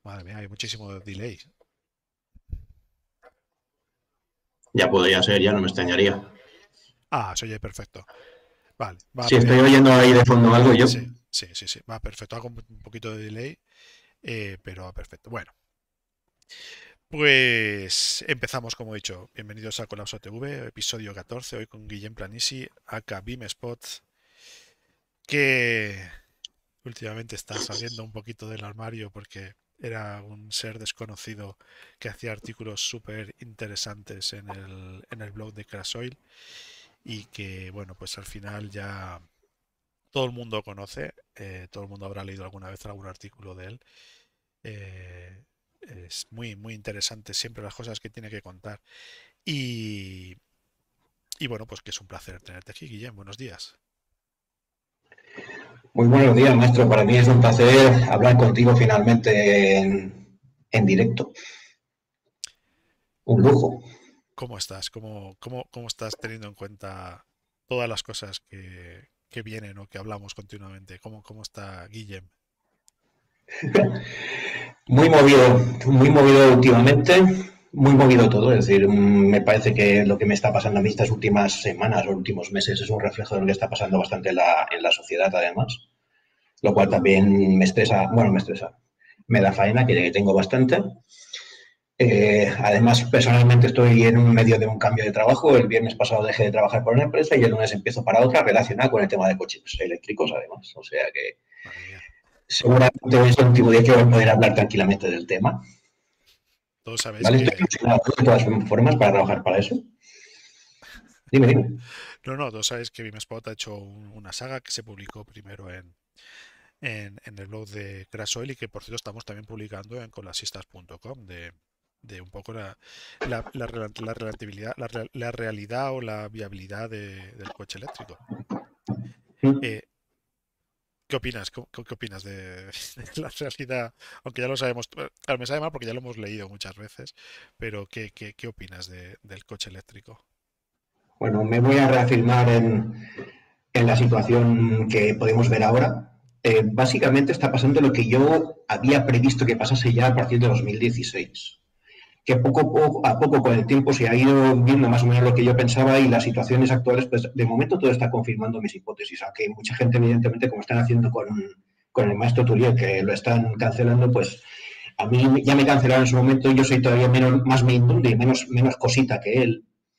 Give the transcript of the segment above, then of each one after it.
Madre mía, hay muchísimo delay. Ya podría ser, ya no me extrañaría. Ah, se oye perfecto. Vale, va Si estoy porque... oyendo ahí de fondo algo yo. Sí, sí, sí, sí, va perfecto. Hago un poquito de delay, pero va perfecto. Bueno, pues empezamos como he dicho. Bienvenidos a Colapso TV, episodio 14, hoy con Guillem Planisi, aka Spot, que últimamente está saliendo un poquito del armario porque era un ser desconocido que hacía artículos súper interesantes en el blog de Crasoil y que, bueno, pues al final ya todo el mundo conoce, todo el mundo habrá leído alguna vez algún artículo de él. Eh, es muy, muy interesante siempre las cosas que tiene que contar. Y, y bueno, pues que es un placer tenerte aquí, Guillem. Buenos días. Muy buenos días, maestro. Para mí es un placer hablar contigo finalmente en directo. Un lujo. ¿Cómo estás? ¿Cómo estás teniendo en cuenta todas las cosas que vienen o que hablamos continuamente? ¿Cómo está Guillem? Muy movido últimamente, muy movido todo. Es decir, me parece que lo que me está pasando a mí estas últimas semanas o últimos meses es un reflejo de lo que está pasando bastante en la sociedad, además. Lo cual también me estresa, bueno, me estresa. Me da faena, que tengo bastante. Además, personalmente estoy en un medio de un cambio de trabajo. El viernes pasado dejé de trabajar por una empresa y el lunes empiezo para otra relacionada con el tema de coches eléctricos, además. O sea que Madre mía. seguramente hoy es el último día que voy a poder hablar tranquilamente del tema. Todos sabéis ¿Vale? Estoy que... ilusionado de todas formas para trabajar para eso. Dime, dime. No, no, todos sabéis que Spot ha hecho una saga que se publicó primero en el blog de Crasoil y que por cierto estamos también publicando en colasistas.com de un poco la relatividad, la realidad o la viabilidad del coche eléctrico. Eh, ¿Qué opinas? ¿Qué opinas de la realidad? Aunque ya lo sabemos, me sabe mal porque ya lo hemos leído muchas veces, pero ¿qué opinas del coche eléctrico? Bueno, me voy a reafirmar en la situación que podemos ver ahora. Básicamente está pasando lo que yo había previsto que pasase ya a partir de 2016. Que a poco con el tiempo se ha ido viendo más o menos lo que yo pensaba y las situaciones actuales, pues de momento todo está confirmando mis hipótesis, aunque mucha gente evidentemente, como están haciendo con el maestro Turiel, que lo están cancelando, pues a mí ya me cancelaron en su momento y yo soy todavía más mindundi y menos cosita que él.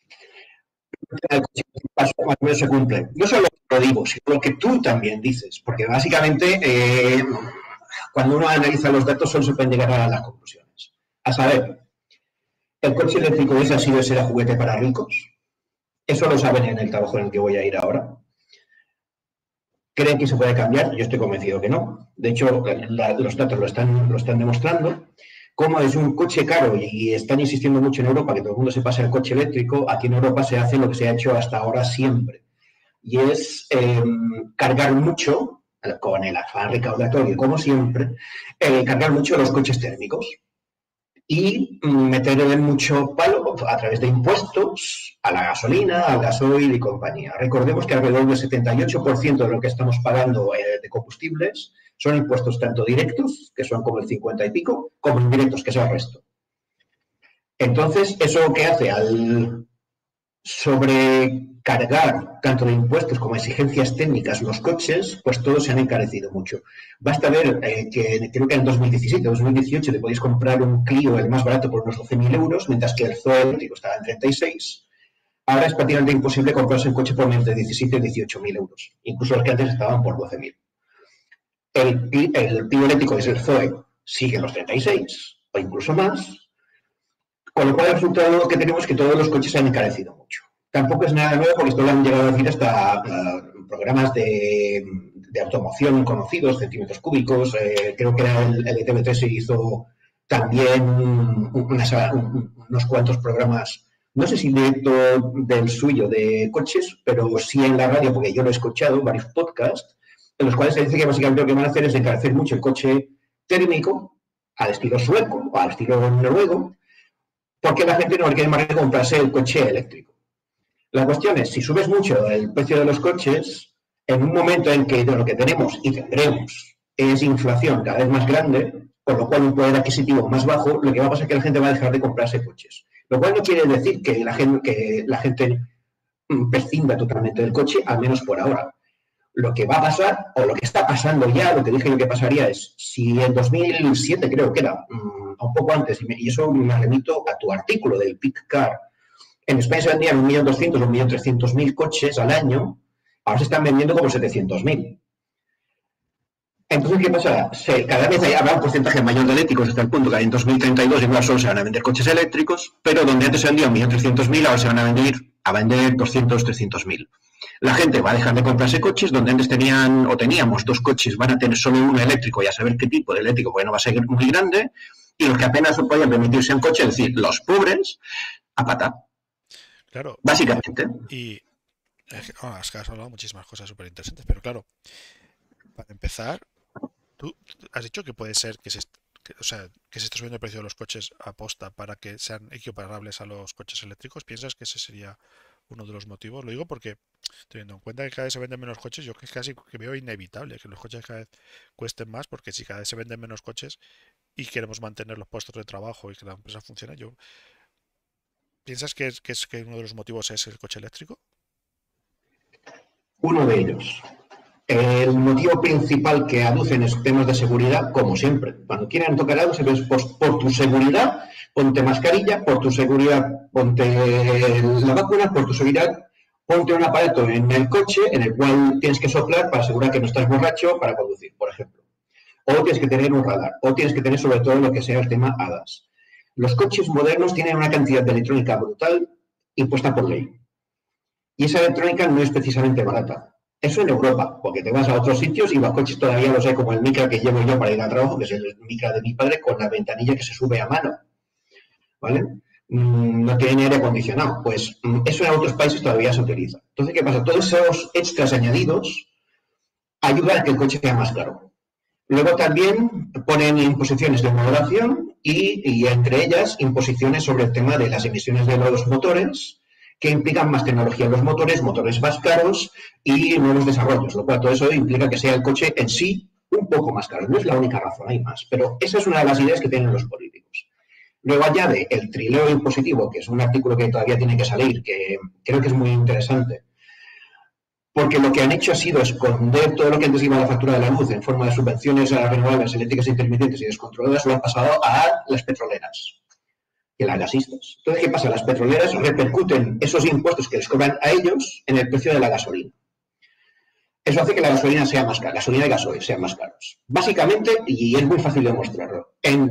Más o menos se cumple. No solo lo digo, sino lo que tú también dices, porque básicamente cuando uno analiza los datos solo se pueden llegar a las conclusiones. A saber, el coche eléctrico ese ha sido ese juguete para ricos. Eso lo saben en el trabajo en el que voy a ir ahora. ¿Creen que se puede cambiar? Yo estoy convencido que no. De hecho, los datos lo están demostrando. Como es un coche caro y están insistiendo mucho en Europa que todo el mundo se pase al coche eléctrico, aquí en Europa se hace lo que se ha hecho hasta ahora siempre. Y es cargar mucho, con el afán recaudatorio, como siempre, cargar mucho los coches térmicos y meterle mucho palo a través de impuestos a la gasolina, al gasoil y compañía. Recordemos que alrededor del 78% de lo que estamos pagando de combustibles son impuestos tanto directos, que son como el 50 y pico, como indirectos, que es el resto. Entonces, ¿eso qué hace? Al sobrecargar tanto de impuestos como exigencias técnicas los coches, pues todos se han encarecido mucho. Basta ver que creo que en 2017 o 2018 te podéis comprar un Clio el más barato por unos 12.000 euros, mientras que el Zoe eléctrico estaba en 36. Ahora es prácticamente imposible comprarse un coche por menos de 17 o 18.000 euros, incluso los que antes estaban por 12.000. El Clio eléctrico, que es el Zoe, sigue los 36 o incluso más, con lo cual, el resultado que tenemos es que todos los coches se han encarecido mucho. Tampoco es nada nuevo porque esto lo han llegado a decir hasta programas de automoción conocidos, centímetros cúbicos. Creo que era el de TV3 se hizo también unos cuantos programas, no sé si directo del suyo de coches, pero sí en la radio, porque yo lo he escuchado, varios podcasts, en los cuales se dice que básicamente lo que van a hacer es encarecer mucho el coche térmico al estilo sueco o al estilo noruego, porque la gente no quiere más que comprarse el coche eléctrico. La cuestión es, si subes mucho el precio de los coches, en un momento en que lo que tenemos y tendremos es inflación cada vez más grande, con lo cual un poder adquisitivo más bajo, lo que va a pasar es que la gente va a dejar de comprarse coches. Lo cual no quiere decir que la gente prescinda totalmente del coche, al menos por ahora. Lo que va a pasar, o lo que está pasando ya, lo que dije yo que pasaría es, si en 2007 creo que era, un poco antes, y eso me remito a tu artículo del Peak Car, en España se vendían 1.200.000 o 1.300.000 coches al año, ahora se están vendiendo como 700.000. Entonces, ¿qué pasa? Cada vez habrá un porcentaje mayor de eléctricos hasta el punto que en 2032 igual solo se van a vender coches eléctricos, pero donde antes se vendían 1.300.000, ahora se van a vender 200, 300.000. La gente va a dejar de comprarse coches, donde antes teníamos 2 coches, van a tener solo uno eléctrico y a saber qué tipo de eléctrico, porque no va a ser muy grande, y los que apenas podían permitirse un coche, es decir, los pobres, a pata. Claro. Básicamente. Y has hablado muchísimas cosas súper interesantes, pero claro, para empezar, tú has dicho que puede ser que se esté subiendo el precio de los coches aposta para que sean equiparables a los coches eléctricos. ¿Piensas que ese sería uno de los motivos? Lo digo porque, teniendo en cuenta que cada vez se venden menos coches, yo casi que veo inevitable que los coches cada vez cuesten más, porque si cada vez se venden menos coches y queremos mantener los puestos de trabajo y que la empresa funcione, ¿piensas que uno de los motivos es el coche eléctrico? Uno de ellos. El motivo principal que aducen es temas de seguridad, como siempre. Cuando quieren tocar algo, siempre es por tu seguridad, ponte mascarilla, por tu seguridad, ponte la vacuna, por tu seguridad, ponte un aparato en el coche en el cual tienes que soplar para asegurar que no estás borracho para conducir, por ejemplo. O tienes que tener un radar, o tienes que tener sobre todo lo que sea el tema ADAS. Los coches modernos tienen una cantidad de electrónica brutal impuesta por ley. Y esa electrónica no es precisamente barata. Eso en Europa, porque te vas a otros sitios y los coches todavía los hay como el Micra que llevo yo para ir al trabajo, que es el Micra de mi padre, con la ventanilla que se sube a mano. ¿Vale? No tiene aire acondicionado. Pues eso en otros países todavía se utiliza. Entonces, ¿qué pasa? Todos esos extras añadidos ayudan a que el coche sea más caro. Luego también ponen imposiciones de moderación y entre ellas imposiciones sobre el tema de las emisiones de los motores, que implican más tecnología en los motores más caros y nuevos desarrollos, lo cual todo eso implica que sea el coche en sí un poco más caro. No es la única razón, hay más, pero esa es una de las ideas que tienen los políticos. Luego añade el trileo impositivo, que es un artículo que todavía tiene que salir, que creo que es muy interesante, porque lo que han hecho ha sido esconder todo lo que antes iba a la factura de la luz en forma de subvenciones a las renovables, eléctricas intermitentes y descontroladas, lo han pasado a las petroleras y a las gasistas. Entonces, ¿qué pasa? Las petroleras repercuten esos impuestos que les cobran a ellos en el precio de la gasolina. Eso hace que la gasolina sea más cara, gasolina y gasoil sean más caros. Básicamente, y es muy fácil de demostrarlo, en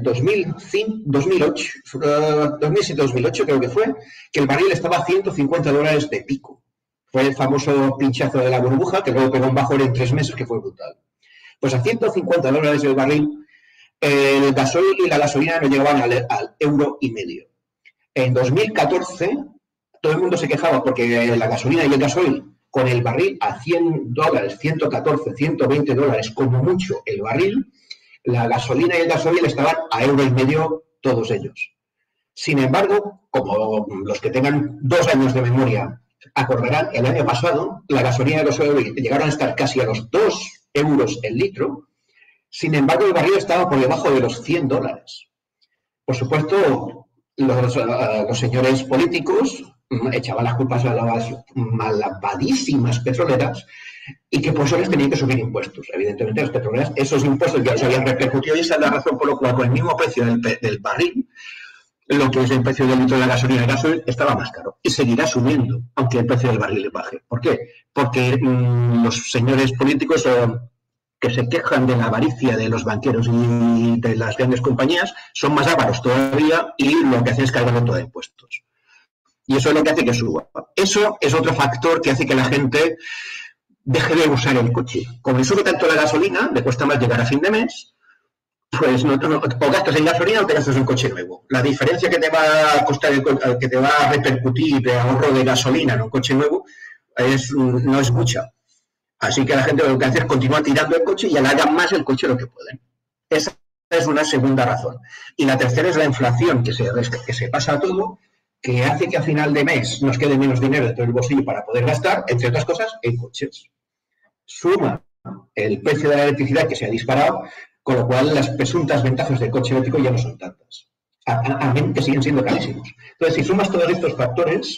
2007-2008 creo que fue, que el barril estaba a $150 de pico. Fue el famoso pinchazo de la burbuja, que luego pegó un bajón en 3 meses, que fue brutal. Pues a $150 el barril, el gasoil y la gasolina no llegaban al €1,50. En 2014, todo el mundo se quejaba porque la gasolina y el gasoil, con el barril a $100, 114, $120, como mucho el barril, la gasolina y el gasoil estaban a €1,50 todos ellos. Sin embargo, como los que tengan 2 años de memoria acordarán, el año pasado la gasolina y el gasoil llegaron a estar casi a los €2 el litro. Sin embargo, el barril estaba por debajo de los $100. Por supuesto, los señores políticos echaban las culpas a las malvadísimas petroleras y que por eso les tenían que subir impuestos. Evidentemente, las petroleras, esos impuestos ya se habían repercutido y esa es la razón por la cual, con el mismo precio del barril, lo que es el precio del litro de gasolina y gasoil estaba más caro y seguirá subiendo, aunque el precio del barril baje. ¿Por qué? Porque los señores políticos que se quejan de la avaricia de los banqueros y de las grandes compañías son más ávaros todavía y lo que hacen es cargarlo todo de impuestos. Y eso es lo que hace que suba. Eso es otro factor que hace que la gente deje de usar el coche. Como le sube tanto la gasolina, le cuesta más llegar a fin de mes, pues o gastas en gasolina o te gastas en coche nuevo. La diferencia que te va a costar, que te va a repercutir de ahorro de gasolina en un coche nuevo no es mucha. Así que la gente lo que hace es continuar tirando el coche y alargan más el coche lo que pueden. Esa es una segunda razón. Y la tercera es la inflación, que se pasa a todo, que hace que a final de mes nos quede menos dinero dentro del bolsillo para poder gastar, entre otras cosas, en coches. Suma el precio de la electricidad que se ha disparado, con lo cual las presuntas ventajas del coche eléctrico ya no son tantas, a menos que siguen siendo carísimos. Entonces, si sumas todos estos factores,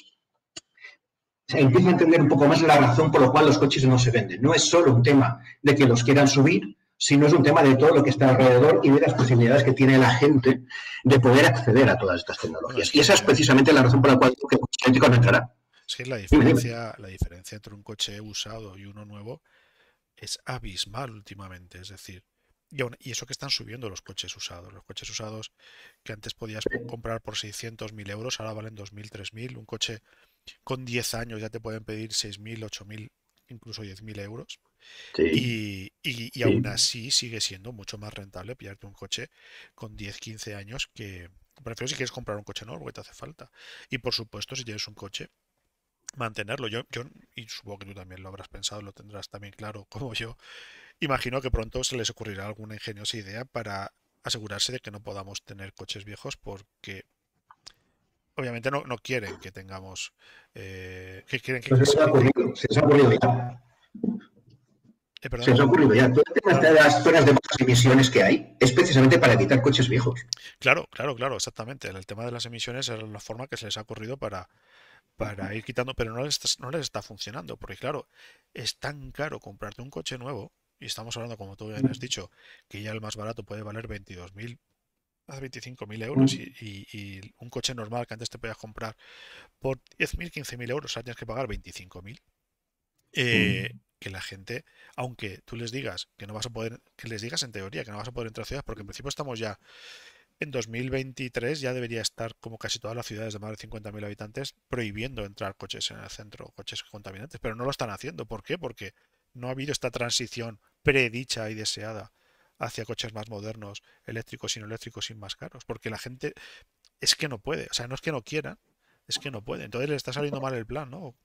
se empieza a entender un poco más la razón por la cual los coches no se venden. No es solo un tema de que los quieran subir, sino es un tema de todo lo que está alrededor y de las posibilidades que tiene la gente de poder acceder a todas estas tecnologías. Y esa es precisamente la razón por la cual el coche eléctrico no entrará. Es que la diferencia entre un coche usado y uno nuevo es abismal últimamente. Es decir, y eso que están subiendo los coches usados. Los coches usados que antes podías comprar por 600.000 euros, ahora valen 2.000, 3.000. Un coche con 10 años ya te pueden pedir 6.000, 8.000, incluso 10.000 euros. Sí. Y aún así sigue siendo mucho más rentable pillarte un coche con 10, 15 años que... Prefiero si quieres comprar un coche nuevo porque te hace falta. Y por supuesto, si tienes un coche, mantenerlo. Y supongo que tú también lo habrás pensado, lo tendrás también claro como yo. Imagino que pronto se les ocurrirá alguna ingeniosa idea para asegurarse de que no podamos tener coches viejos porque obviamente no quieren que tengamos... que quieren que... Se les ha ocurrido ya. Se les ha ocurrido ya. Todo el tema de las zonas de bajas emisiones que hay es precisamente para evitar coches viejos. Claro, exactamente. El tema de las emisiones es la forma que se les ha ocurrido para ir quitando, pero no les está funcionando, porque claro, es tan caro comprarte un coche nuevo, y estamos hablando, como tú bien has dicho, que ya el más barato puede valer 22.000 a 25.000 euros y un coche normal que antes te podías comprar por 10.000, 15.000 euros, ahora tienes que pagar 25.000. Que la gente, aunque tú les digas que no vas a poder, que les digas en teoría que no vas a poder entrar a ciudades, porque en principio estamos ya en 2023, ya debería estar como casi todas las ciudades de más de 50.000 habitantes prohibiendo entrar coches en el centro, coches contaminantes, pero no lo están haciendo. ¿Por qué? Porque no ha habido esta transición predicha y deseada hacia coches más modernos, eléctricos y no eléctricos y más caros, porque la gente es que no puede, o sea, no es que no quiera, es que no puede. Entonces le está saliendo mal el plan, ¿no?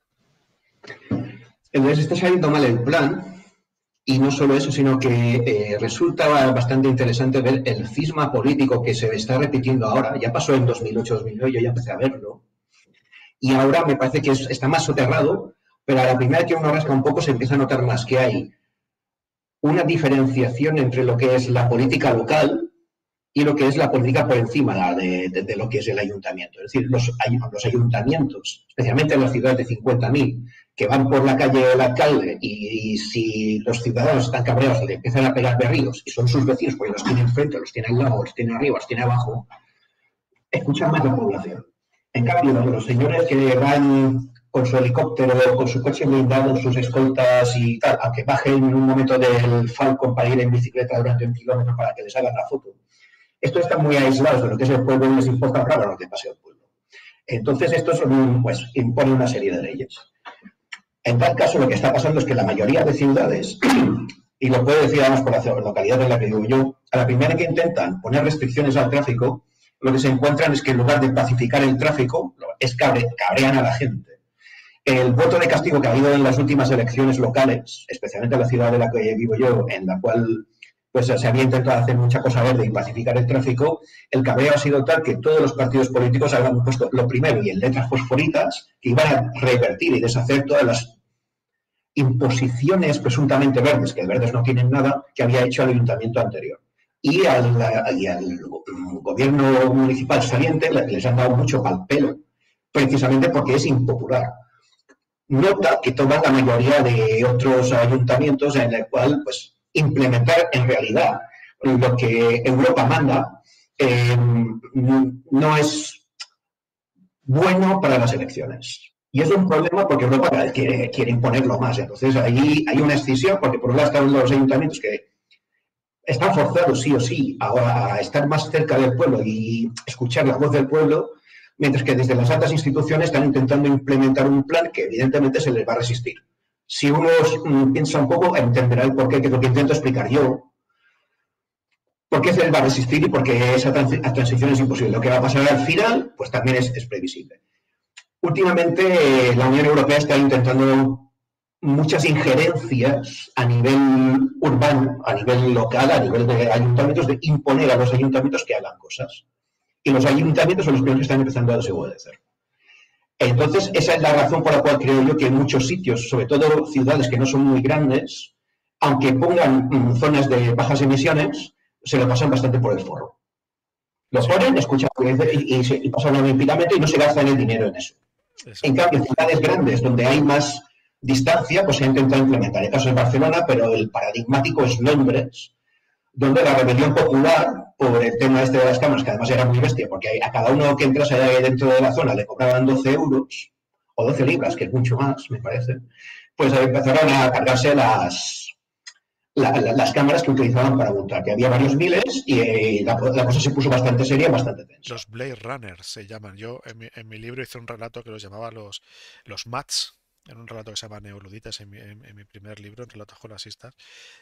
Entonces está saliendo mal el plan, y no solo eso, sino que resulta bastante interesante ver el cisma político que se está repitiendo ahora. Ya pasó en 2008-2009, yo ya empecé a verlo, y ahora me parece que está más soterrado, pero a la primera que uno rasca un poco se empieza a notar más que hay una diferenciación entre lo que es la política local y lo que es la política por encima de lo que es el ayuntamiento. Es decir, los ayuntamientos, especialmente en las ciudades de 50.000, que van por la calle del alcalde y si los ciudadanos están cabreados le empiezan a pegar berridos y son sus vecinos porque los tienen enfrente, los tienen al lado, los tienen arriba, los tienen abajo, escuchan más la población. En cambio, los señores que van con su helicóptero, con su coche blindado, sus escoltas y tal, aunque bajen en un momento del Falcon para ir en bicicleta durante 1 kilómetro para que les hagan la foto, estos están muy aislados de lo que es el pueblo y les importa para lo que pase al pueblo. Entonces, esto pues, impone una serie de leyes. En tal caso, lo que está pasando es que la mayoría de ciudades, y lo puedo decir además por la localidad en la que vivo yo, a la primera que intentan poner restricciones al tráfico, lo que se encuentran es que en lugar de pacificar el tráfico, cabrean a la gente. El voto de castigo que ha habido en las últimas elecciones locales, especialmente en la ciudad de la que vivo yo, en la cual pues se había intentado hacer mucha cosa verde y pacificar el tráfico, el cabreo ha sido tal que todos los partidos políticos habían puesto lo primero y en letras fosforitas que iban a revertir y deshacer todas las imposiciones presuntamente verdes, que verdes no tienen nada, que había hecho el ayuntamiento anterior. Y al gobierno municipal saliente les han dado mucho pal pelo, precisamente porque es impopular. Nota que toman la mayoría de otros ayuntamientos en el cual, pues, implementar en realidad lo que Europa manda no es bueno para las elecciones. Y es un problema porque Europa cada vez quiere imponerlo más. Entonces ahí hay una escisión porque por un lado están los ayuntamientos que están forzados sí o sí a estar más cerca del pueblo y escuchar la voz del pueblo, mientras que desde las altas instituciones están intentando implementar un plan que evidentemente se les va a resistir. Si uno piensa un poco, entenderá el porqué, que es lo que intento explicar yo. ¿Por qué se les va a resistir y por qué esa transición es imposible? Lo que va a pasar al final, pues también es previsible. Últimamente, la Unión Europea está intentando muchas injerencias a nivel urbano, a nivel local, a nivel de ayuntamientos, de imponer a los ayuntamientos que hagan cosas. Y los ayuntamientos son los primeros que están empezando a desobedecer. Entonces, esa es la razón por la cual creo yo que en muchos sitios, sobre todo ciudades que no son muy grandes, aunque pongan zonas de bajas emisiones, se lo pasan bastante por el forro. Lo ponen, escuchan y pasan olímpicamente y no se gastan el dinero en eso. En cambio, en ciudades grandes donde hay más distancia, pues se ha intentado implementar. El caso es Barcelona, pero el paradigmático es Londres, donde la rebelión popular, por el tema este de las cámaras, que además era muy bestia, porque a cada uno que entrase dentro de la zona le cobraban 12 euros, o 12 libras, que es mucho más, me parece, pues empezaron a cargarse las cámaras que utilizaban para multar, que había varios miles y la cosa se puso bastante seria, bastante tensa. Los Blade Runners se llaman. Yo en mi libro hice un relato que los llamaba los MATS, en un relato que se llama Neoluditas, en mi primer libro, en relatos clasistas,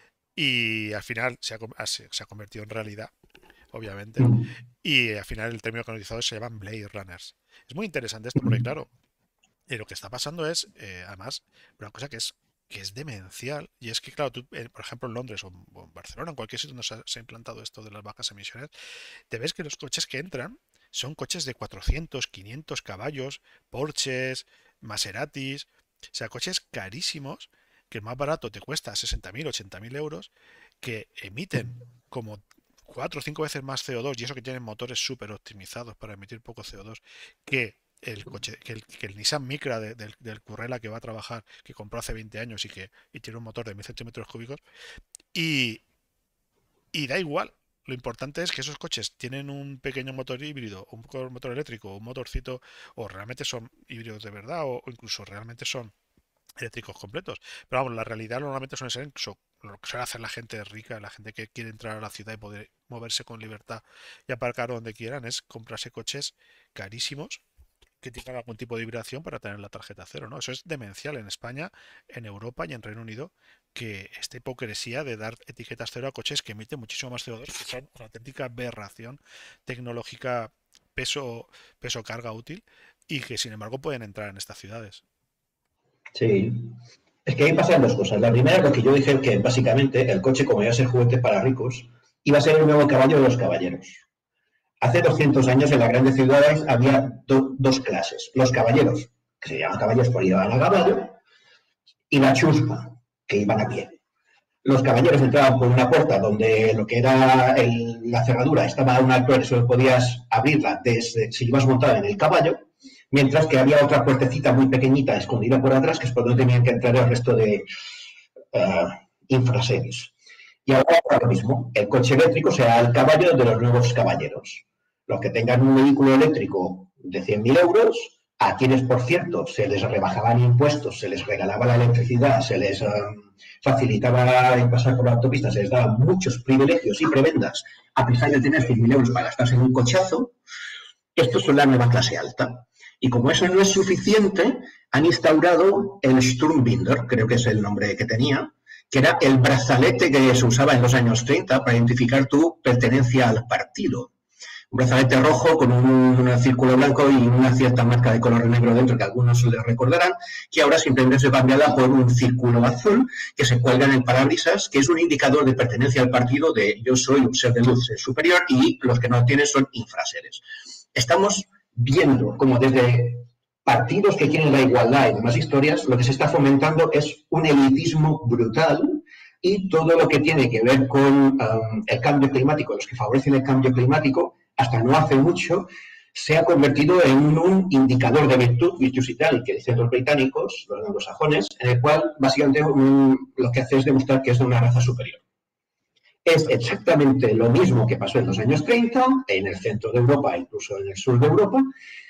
y al final se ha convertido en realidad, obviamente, y al final el término canonizado se llaman Blade Runners. Es muy interesante esto porque, claro, lo que está pasando es, además, una cosa que es demencial, y es que, claro, tú, por ejemplo, en Londres o en Barcelona, en cualquier sitio donde se ha implantado esto de las bajas emisiones, te ves que los coches que entran son coches de 400, 500 caballos, Porsches, Maseratis, o sea, coches carísimos, que el más barato te cuesta 60.000, 80.000 euros, que emiten como 4 o 5 veces más CO2, y eso que tienen motores súper optimizados para emitir poco CO2, que el coche, que el Nissan Micra del Currela que va a trabajar, que compró hace 20 años y tiene un motor de 1000 centímetros cúbicos, y, y da igual. Lo importante es que esos coches tienen un pequeño motor híbrido, un motor eléctrico, un motorcito, o realmente son híbridos de verdad, o incluso realmente son eléctricos completos. Pero vamos, la realidad normalmente suele ser lo que suele hacer la gente rica, la gente que quiere entrar a la ciudad y poder moverse con libertad y aparcar donde quieran, es comprarse coches carísimos que tengan algún tipo de vibración para tener la tarjeta cero, ¿no? Eso es demencial en España, en Europa y en Reino Unido, que esta hipocresía de dar etiquetas cero a coches que emiten muchísimo más CO2, que son una auténtica aberración tecnológica peso carga útil y que sin embargo pueden entrar en estas ciudades. Sí. Es que ahí pasan dos cosas. La primera, lo que yo dije, que básicamente el coche, como iba a ser juguete para ricos, iba a ser el nuevo caballo de los caballeros. Hace 200 años en las grandes ciudades había dos clases. Los caballeros, que se llaman caballeros por iban a caballo, y la chusma, que iban a pie. Los caballeros entraban por una puerta donde lo que era la cerradura estaba a una altura y solo podías abrirla desde si ibas montado en el caballo, mientras que había otra puertecita muy pequeñita escondida por atrás, que es por donde tenían que entrar el resto de infraseres. Y ahora lo mismo, el coche eléctrico será el caballo de los nuevos caballeros. Los que tengan un vehículo eléctrico de 100.000 euros, a quienes, por cierto, se les rebajaban impuestos, se les regalaba la electricidad, se les facilitaba el pasar por la autopista, se les daban muchos privilegios y prebendas, a pesar de tener 100.000 euros para gastarse en un cochazo. Estos son la nueva clase alta. Y como eso no es suficiente, han instaurado el Sturmbinder, creo que es el nombre que tenía, que era el brazalete que se usaba en los años 30 para identificar tu pertenencia al partido. Un brazalete rojo con un círculo blanco y una cierta marca de color negro dentro que algunos les recordarán, que ahora simplemente se cambiada por un círculo azul que se cuelga en el parabrisas, que es un indicador de pertenencia al partido de yo soy un ser de luz superior y los que no tienen son infraseres. Estamos viendo como desde partidos que quieren la igualdad y demás historias, lo que se está fomentando es un elitismo brutal y todo lo que tiene que ver con el cambio climático, los que favorecen el cambio climático, hasta no hace mucho, se ha convertido en un indicador de virtud, virtuosità, que dicen los británicos, los anglosajones, en el cual básicamente lo que hace es demostrar que es de una raza superior. Es exactamente lo mismo que pasó en los años 30, en el centro de Europa, incluso en el sur de Europa,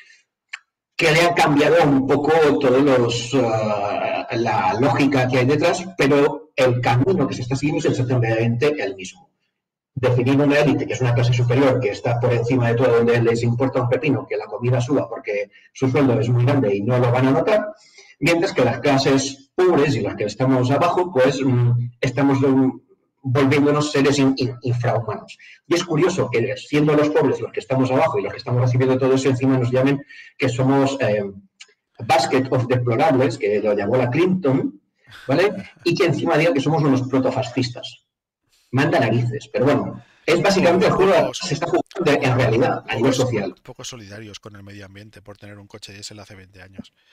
que le han cambiado un poco todos la lógica que hay detrás, pero el camino que se está siguiendo es exactamente el mismo. Definir una élite, que es una clase superior, que está por encima de todo, donde les importa un pepino que la comida suba porque su sueldo es muy grande y no lo van a notar, mientras que las clases pobres y las que estamos abajo, pues estamos volviéndonos seres infrahumanos. Y es curioso que siendo los pobres los que estamos abajo y los que estamos recibiendo todo eso encima nos llamen que somos basket of deplorables, que lo llamó la Clinton, ¿vale? Y que encima digan que somos unos protofascistas. Manda narices, pero bueno, es básicamente el juego se está jugando en realidad a nivel social. Poco solidarios con el medio ambiente por tener un coche diésel hace 20 años.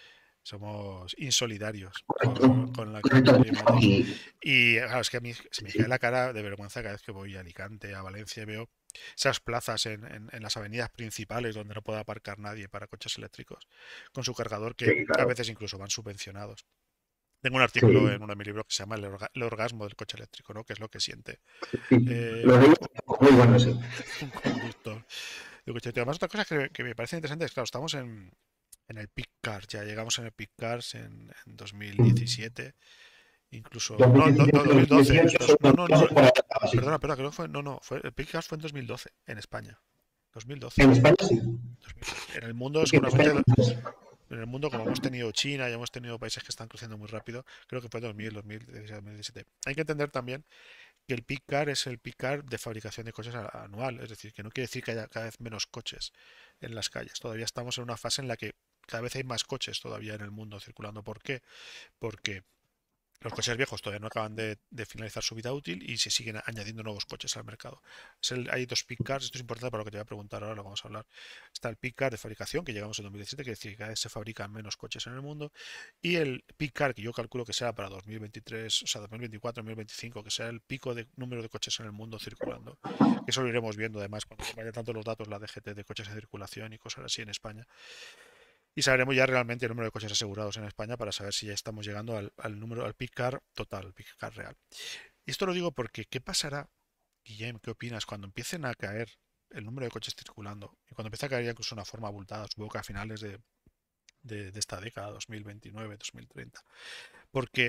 Somos insolidarios Correcto, con el cambio correcto. climático. Y Y claro, es que a mí se me cae sí, la cara de vergüenza cada vez que voy a Alicante, a Valencia, y veo esas plazas en las avenidas principales donde no puede aparcar nadie para coches eléctricos, con su cargador que sí, a claro. veces incluso van subvencionados. Tengo un artículo Sí, en uno de mis libros que se llama el orgasmo del coche eléctrico, ¿no? Que es lo que siente sí. eh, Lo un, de co- muy bueno, sí. un conductor de coche eléctrico. Además, otra cosa que me parece interesante es, claro, estamos en el peak car, ya llegamos en el peak cars en 2017, incluso, no, no, 2017, no, 2012, 2018 son no, los no, pasos no, por etapa, sí. perdona, perdona, creo que fue, no, no, el peak cars fue en 2012 en España, 2012. En España sí. 2012. En el mundo Sí, en España seguramente, sí. en el mundo como hemos tenido China y hemos tenido países que están creciendo muy rápido, creo que fue 2000, 2016, 2017. Hay que entender también que el peak car es el peak car de fabricación de coches anual, es decir, que no quiere decir que haya cada vez menos coches en las calles. Todavía estamos en una fase en la que cada vez hay más coches todavía en el mundo circulando. ¿Por qué? Porque los coches viejos todavía no acaban de finalizar su vida útil y se siguen añadiendo nuevos coches al mercado. Hay dos peak cars, esto es importante para lo que te voy a preguntar ahora, lo vamos a hablar. Está el peak car de fabricación, que llegamos en 2017, que decir que cada vez se fabrican menos coches en el mundo, y el peak car, que yo calculo que será para 2023, o sea, 2024, 2025, que será el pico de número de coches en el mundo circulando. Que eso lo iremos viendo además cuando vaya tanto los datos, la DGT de coches en circulación y cosas así en España. Y sabremos ya realmente el número de coches asegurados en España para saber si ya estamos llegando al número, al peak car total, al peak car real. Y esto lo digo porque, ¿qué pasará, Guillem? ¿Qué opinas cuando empiecen a caer el número de coches circulando? Y cuando empiece a caer ya incluso una forma abultada, supongo que a finales de esta década, 2029, 2030. Porque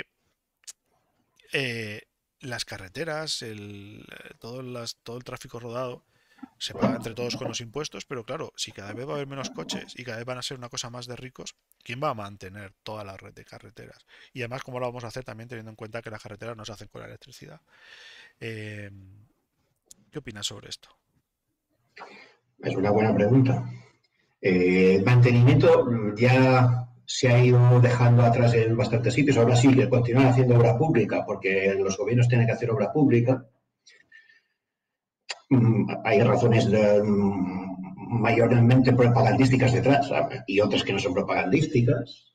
eh, las carreteras, todo el tráfico rodado, se paga entre todos con los impuestos, pero claro, si cada vez va a haber menos coches y cada vez van a ser una cosa más de ricos, ¿quién va a mantener toda la red de carreteras? Y además, ¿cómo lo vamos a hacer también teniendo en cuenta que las carreteras no se hacen con la electricidad? Eh, ¿Qué opinas sobre esto? Es una buena pregunta. El mantenimiento ya se ha ido dejando atrás en bastantes sitios. Ahora sí que continúan haciendo obra pública porque los gobiernos tienen que hacer obra pública. Hay razones mayormente propagandísticas detrás, ¿sabes? Y otras que no son propagandísticas.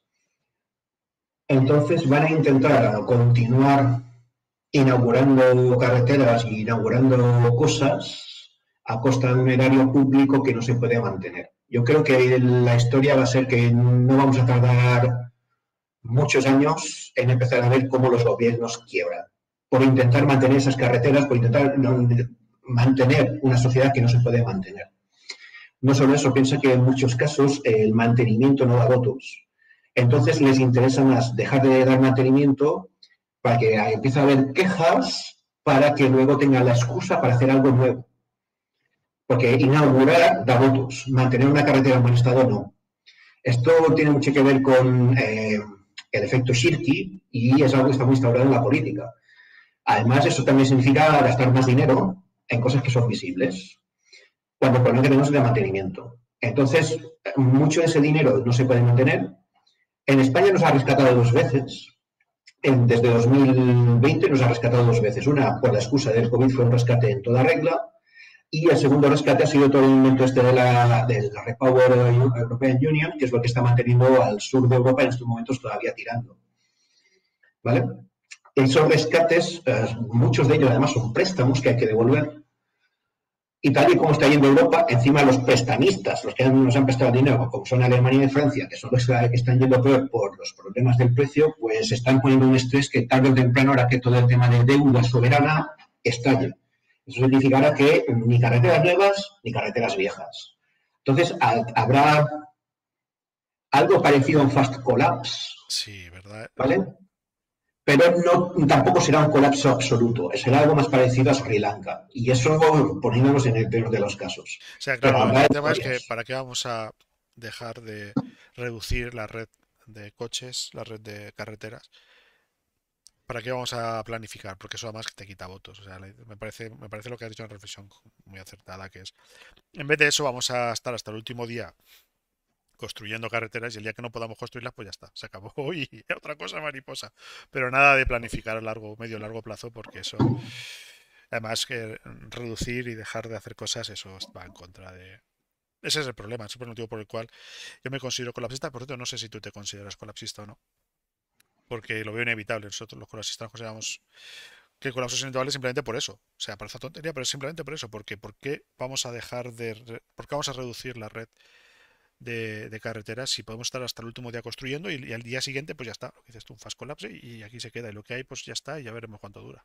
Entonces van a intentar continuar inaugurando carreteras e inaugurando cosas a costa de un erario público que no se puede mantener. Yo creo que la historia va a ser que no vamos a tardar muchos años en empezar a ver cómo los gobiernos quiebran por intentar mantener esas carreteras, por intentar mantener una sociedad que no se puede mantener. No solo eso, piensa que en muchos casos el mantenimiento no da votos. Entonces les interesa más dejar de dar mantenimiento para que empiece a haber quejas para que luego tengan la excusa para hacer algo nuevo. Porque inaugurar da votos, mantener una carretera en buen estado no. Esto tiene mucho que ver con el efecto Shirky y es algo que está muy instaurado en la política. Además, eso también significa gastar más dinero en cosas que son visibles, cuando el problema que tenemos es de mantenimiento. Entonces, mucho de ese dinero no se puede mantener. En España nos ha rescatado dos veces. Desde 2020 nos ha rescatado dos veces. Una, por la excusa del COVID, fue un rescate en toda regla. Y el segundo rescate ha sido todo el momento este de la Repower European Union, que es lo que está manteniendo al sur de Europa en estos momentos todavía tirando. ¿Vale? Esos rescates, muchos de ellos además son préstamos que hay que devolver. Y tal y como está yendo Europa, encima los prestamistas, los que nos han prestado dinero, como son Alemania y Francia, que son los que están yendo peor por los problemas del precio, pues están poniendo un estrés que tarde o temprano hará que todo el tema de deuda soberana estalle. Eso significará que ni carreteras nuevas ni carreteras viejas. Entonces, habrá algo parecido a un fast collapse, Sí, ¿verdad? ¿vale? Pero no, tampoco será un colapso absoluto, será algo más parecido a Sri Lanka. Y eso poniéndonos en el peor de los casos. O sea, Pero claro, habrá el tema es historias. que ¿para qué vamos a dejar de reducir la red de coches, la red de carreteras? ¿Para qué vamos a planificar? Porque eso además te quita votos. O sea, me parece lo que has dicho en reflexión muy acertada, que es, en vez de eso vamos a estar hasta el último día construyendo carreteras y el día que no podamos construirlas, pues ya está, se acabó y otra cosa mariposa. Pero nada de planificar a largo, medio largo plazo, porque eso, además que reducir y dejar de hacer cosas, eso va en contra ese es el problema, ese es el motivo por el cual yo me considero colapsista. Por cierto, no sé si tú te consideras colapsista o no, porque lo veo inevitable. Nosotros los colapsistas consideramos que el colapso es inevitable simplemente por eso. O sea, parece tontería, pero es simplemente por eso. Porque ¿por qué vamos a por qué vamos a reducir la red de carreteras si podemos estar hasta el último día construyendo y al día siguiente pues ya está, lo que dices tú, un fast collapse y aquí se queda y lo que hay pues ya está y ya veremos cuánto dura.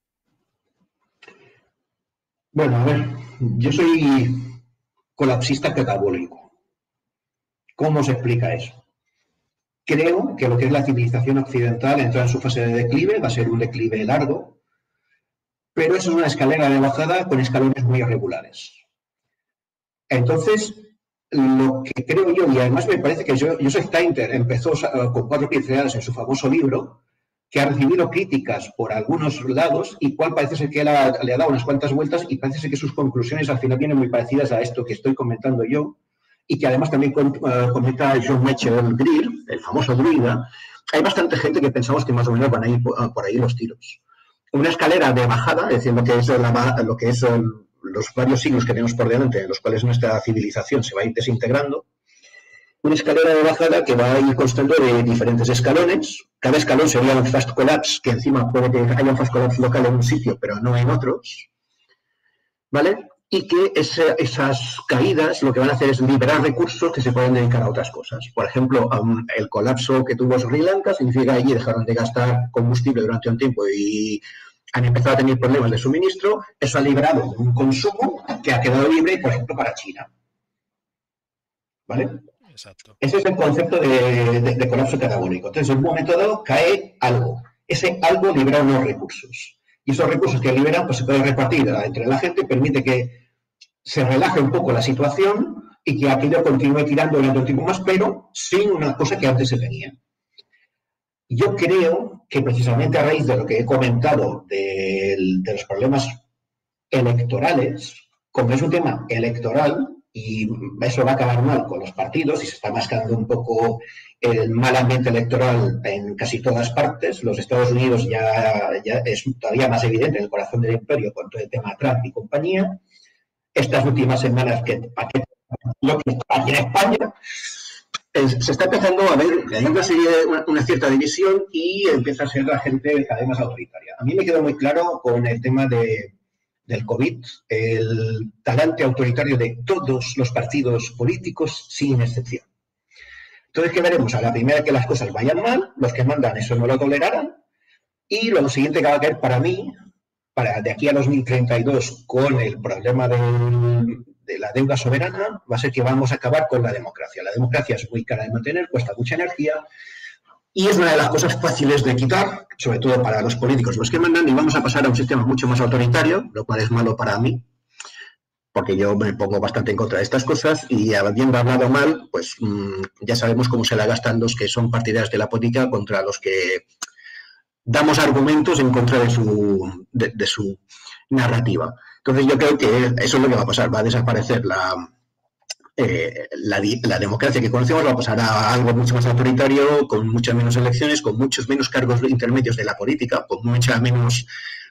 Bueno, a ver, yo soy colapsista catabólico. ¿Cómo se explica eso? Creo que lo que es la civilización occidental entra en su fase de declive, va a ser un declive largo, pero es una escalera de bajada con escalones muy irregulares. Entonces, lo que creo yo, y además me parece que Joseph Tainter empezó con 4 pinceladas en su famoso libro, que ha recibido críticas por algunos lados y cual parece ser que él le ha dado unas cuantas vueltas y parece ser que sus conclusiones al final vienen muy parecidas a esto que estoy comentando yo y que además también comenta John Mitchell Greer, el famoso druida. Hay bastante gente que pensamos que más o menos van a ir por ahí los tiros. Una escalera de bajada, es decir, lo que es los varios siglos que tenemos por delante, en los cuales nuestra civilización se va a ir desintegrando, una escalera de bajada que va a ir constando de diferentes escalones. Cada escalón sería un fast collapse, que encima puede que haya un fast collapse local en un sitio, pero no en otros, ¿vale? Y que esas caídas lo que van a hacer es liberar recursos que se pueden dedicar a otras cosas. Por ejemplo, el colapso que tuvo Sri Lanka significa que allí dejaron de gastar combustible durante un tiempo y han empezado a tener problemas de suministro. Eso ha liberado un consumo que ha quedado libre, por ejemplo, para China, ¿vale? Exacto. Ese es el concepto de colapso catabólico. Entonces, en un momento dado cae algo. Ese algo libera unos recursos. Y esos recursos que liberan pues, se pueden repartir entre la gente, permite que se relaje un poco la situación y que aquello continúe tirando durante un tiempo más, pero sin una cosa que antes se tenía. Yo creo que precisamente a raíz de lo que he comentado de los problemas electorales, como es un tema electoral y eso va a acabar mal con los partidos y se está mascando un poco el mal ambiente electoral en casi todas partes. Los Estados Unidos ya es todavía más evidente en el corazón del imperio con todo el tema Trump y compañía. Estas últimas semanas lo que está aquí en España se está empezando a ver que hay una cierta división y empieza a ser la gente cada vez más autoritaria. A mí me quedó muy claro con el tema del COVID, el talante autoritario de todos los partidos políticos, sin excepción. Entonces, ¿qué veremos? A la primera que las cosas vayan mal, los que mandan eso no lo tolerarán, y lo siguiente que va a caer para mí, para de aquí a 2032, con el problema de la deuda soberana, va a ser que vamos a acabar con la democracia. La democracia es muy cara de mantener, cuesta mucha energía, y es una de las cosas fáciles de quitar, sobre todo para los políticos, los que mandan, y vamos a pasar a un sistema mucho más autoritario, lo cual es malo para mí, porque yo me pongo bastante en contra de estas cosas y habiendo hablado mal, pues ya sabemos cómo se la gastan los que son partidarios de la política contra los que damos argumentos en contra de su narrativa. Entonces yo creo que eso es lo que va a pasar, va a desaparecer la democracia que conocemos, va a pasar a algo mucho más autoritario, con muchas menos elecciones, con muchos menos cargos intermedios de la política, con mucha menos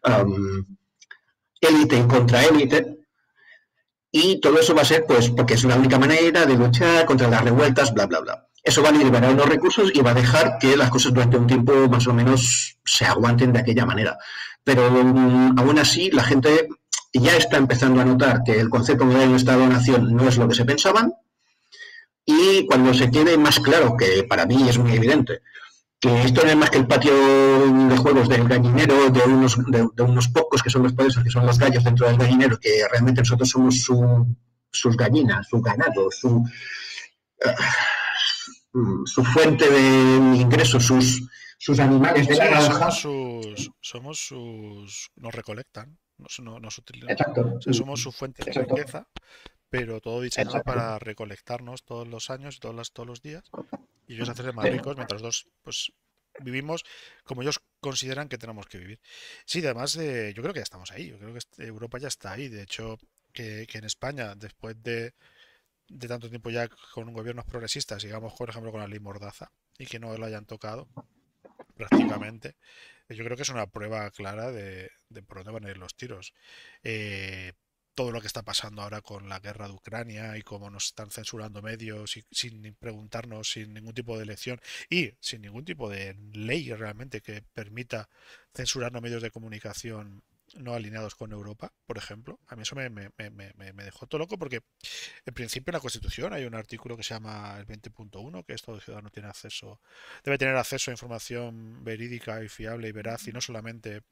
élite en contra élite, y todo eso va a ser pues porque es la única manera de luchar contra las revueltas, bla, bla, bla. Eso va a liberar los recursos y va a dejar que las cosas durante un tiempo más o menos se aguanten de aquella manera. Pero aún así la gente ya está empezando a notar que el concepto de Estado-Nación no es lo que se pensaban, y cuando se quede más claro, que para mí es muy evidente, que esto no es más que el patio de juegos del gallinero de unos pocos que son los poderosos, que son los gallos dentro del gallinero, que realmente nosotros somos sus gallinas, su ganado, su fuente de ingresos, sus animales de Sí, la granja. nos recolectan, nos utilizan, o Exacto, sea, somos su fuente de exacto, riqueza, pero todo diseñado exacto. para recolectarnos todos los años, todos los días, y ellos hacerse más Sí. ricos mientras dos, pues vivimos como ellos consideran que tenemos que vivir. Sí, además, yo creo que ya estamos ahí, yo creo que Europa ya está ahí, de hecho, que en España, después de tanto tiempo ya con gobiernos progresistas, digamos, por ejemplo, con la ley Mordaza, y que no lo hayan tocado prácticamente, yo creo que es una prueba clara de por dónde van a ir los tiros. todo lo que está pasando ahora con la guerra de Ucrania y cómo nos están censurando medios y sin preguntarnos, sin ningún tipo de elección y sin ningún tipo de ley realmente que permita censurar los medios de comunicación no alineados con Europa, por ejemplo. A mí eso me dejó todo loco porque en principio en la Constitución hay un artículo que se llama el 20.1, que es todo ciudadano tiene acceso, debe tener acceso a información verídica y fiable y veraz y no solamente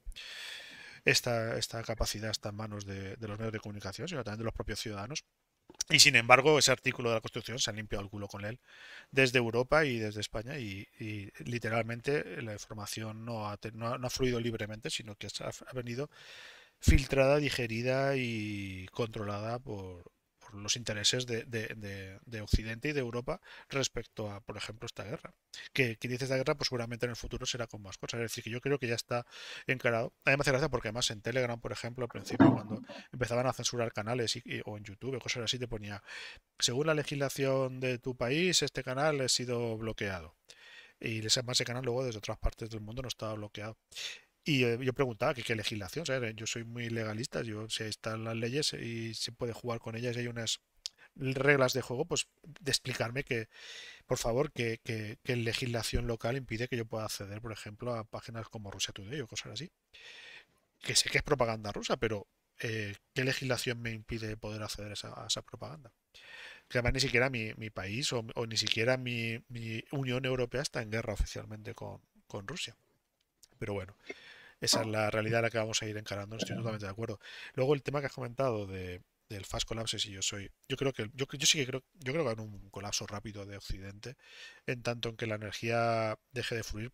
esta capacidad está en manos de los medios de comunicación, sino también de los propios ciudadanos. Y sin embargo, ese artículo de la Constitución se han limpiado el culo con él desde Europa y desde España y literalmente la información no ha fluido libremente, sino que ha venido filtrada, digerida y controlada por los intereses de Occidente y de Europa respecto a, por ejemplo, esta guerra. Que dice esta guerra, pues seguramente en el futuro será con más cosas. Es decir, que yo creo que ya está encarado. A mí me hace gracia porque además en Telegram, por ejemplo, al principio, cuando empezaban a censurar canales o en YouTube, cosas así, te ponía, según la legislación de tu país, este canal ha sido bloqueado. Y ese canal luego desde otras partes del mundo no estaba bloqueado. Y yo preguntaba que qué legislación, ¿sabes? Yo soy muy legalista, yo si están las leyes y se puede jugar con ellas y hay unas reglas de juego, pues de explicarme que, por favor, que legislación local impide que yo pueda acceder, por ejemplo, a páginas como Russia Today o cosas así. Que sé que es propaganda rusa, pero ¿qué legislación me impide poder acceder a esa propaganda? Que además ni siquiera mi país o ni siquiera mi Unión Europea está en guerra oficialmente con Rusia. Pero bueno, esa es la realidad a la que vamos a ir encarando, estoy totalmente de acuerdo. Luego el tema que has comentado del fast collapse, si yo creo que, yo sí que yo creo que hay un colapso rápido de Occidente, en tanto en que la energía deje de fluir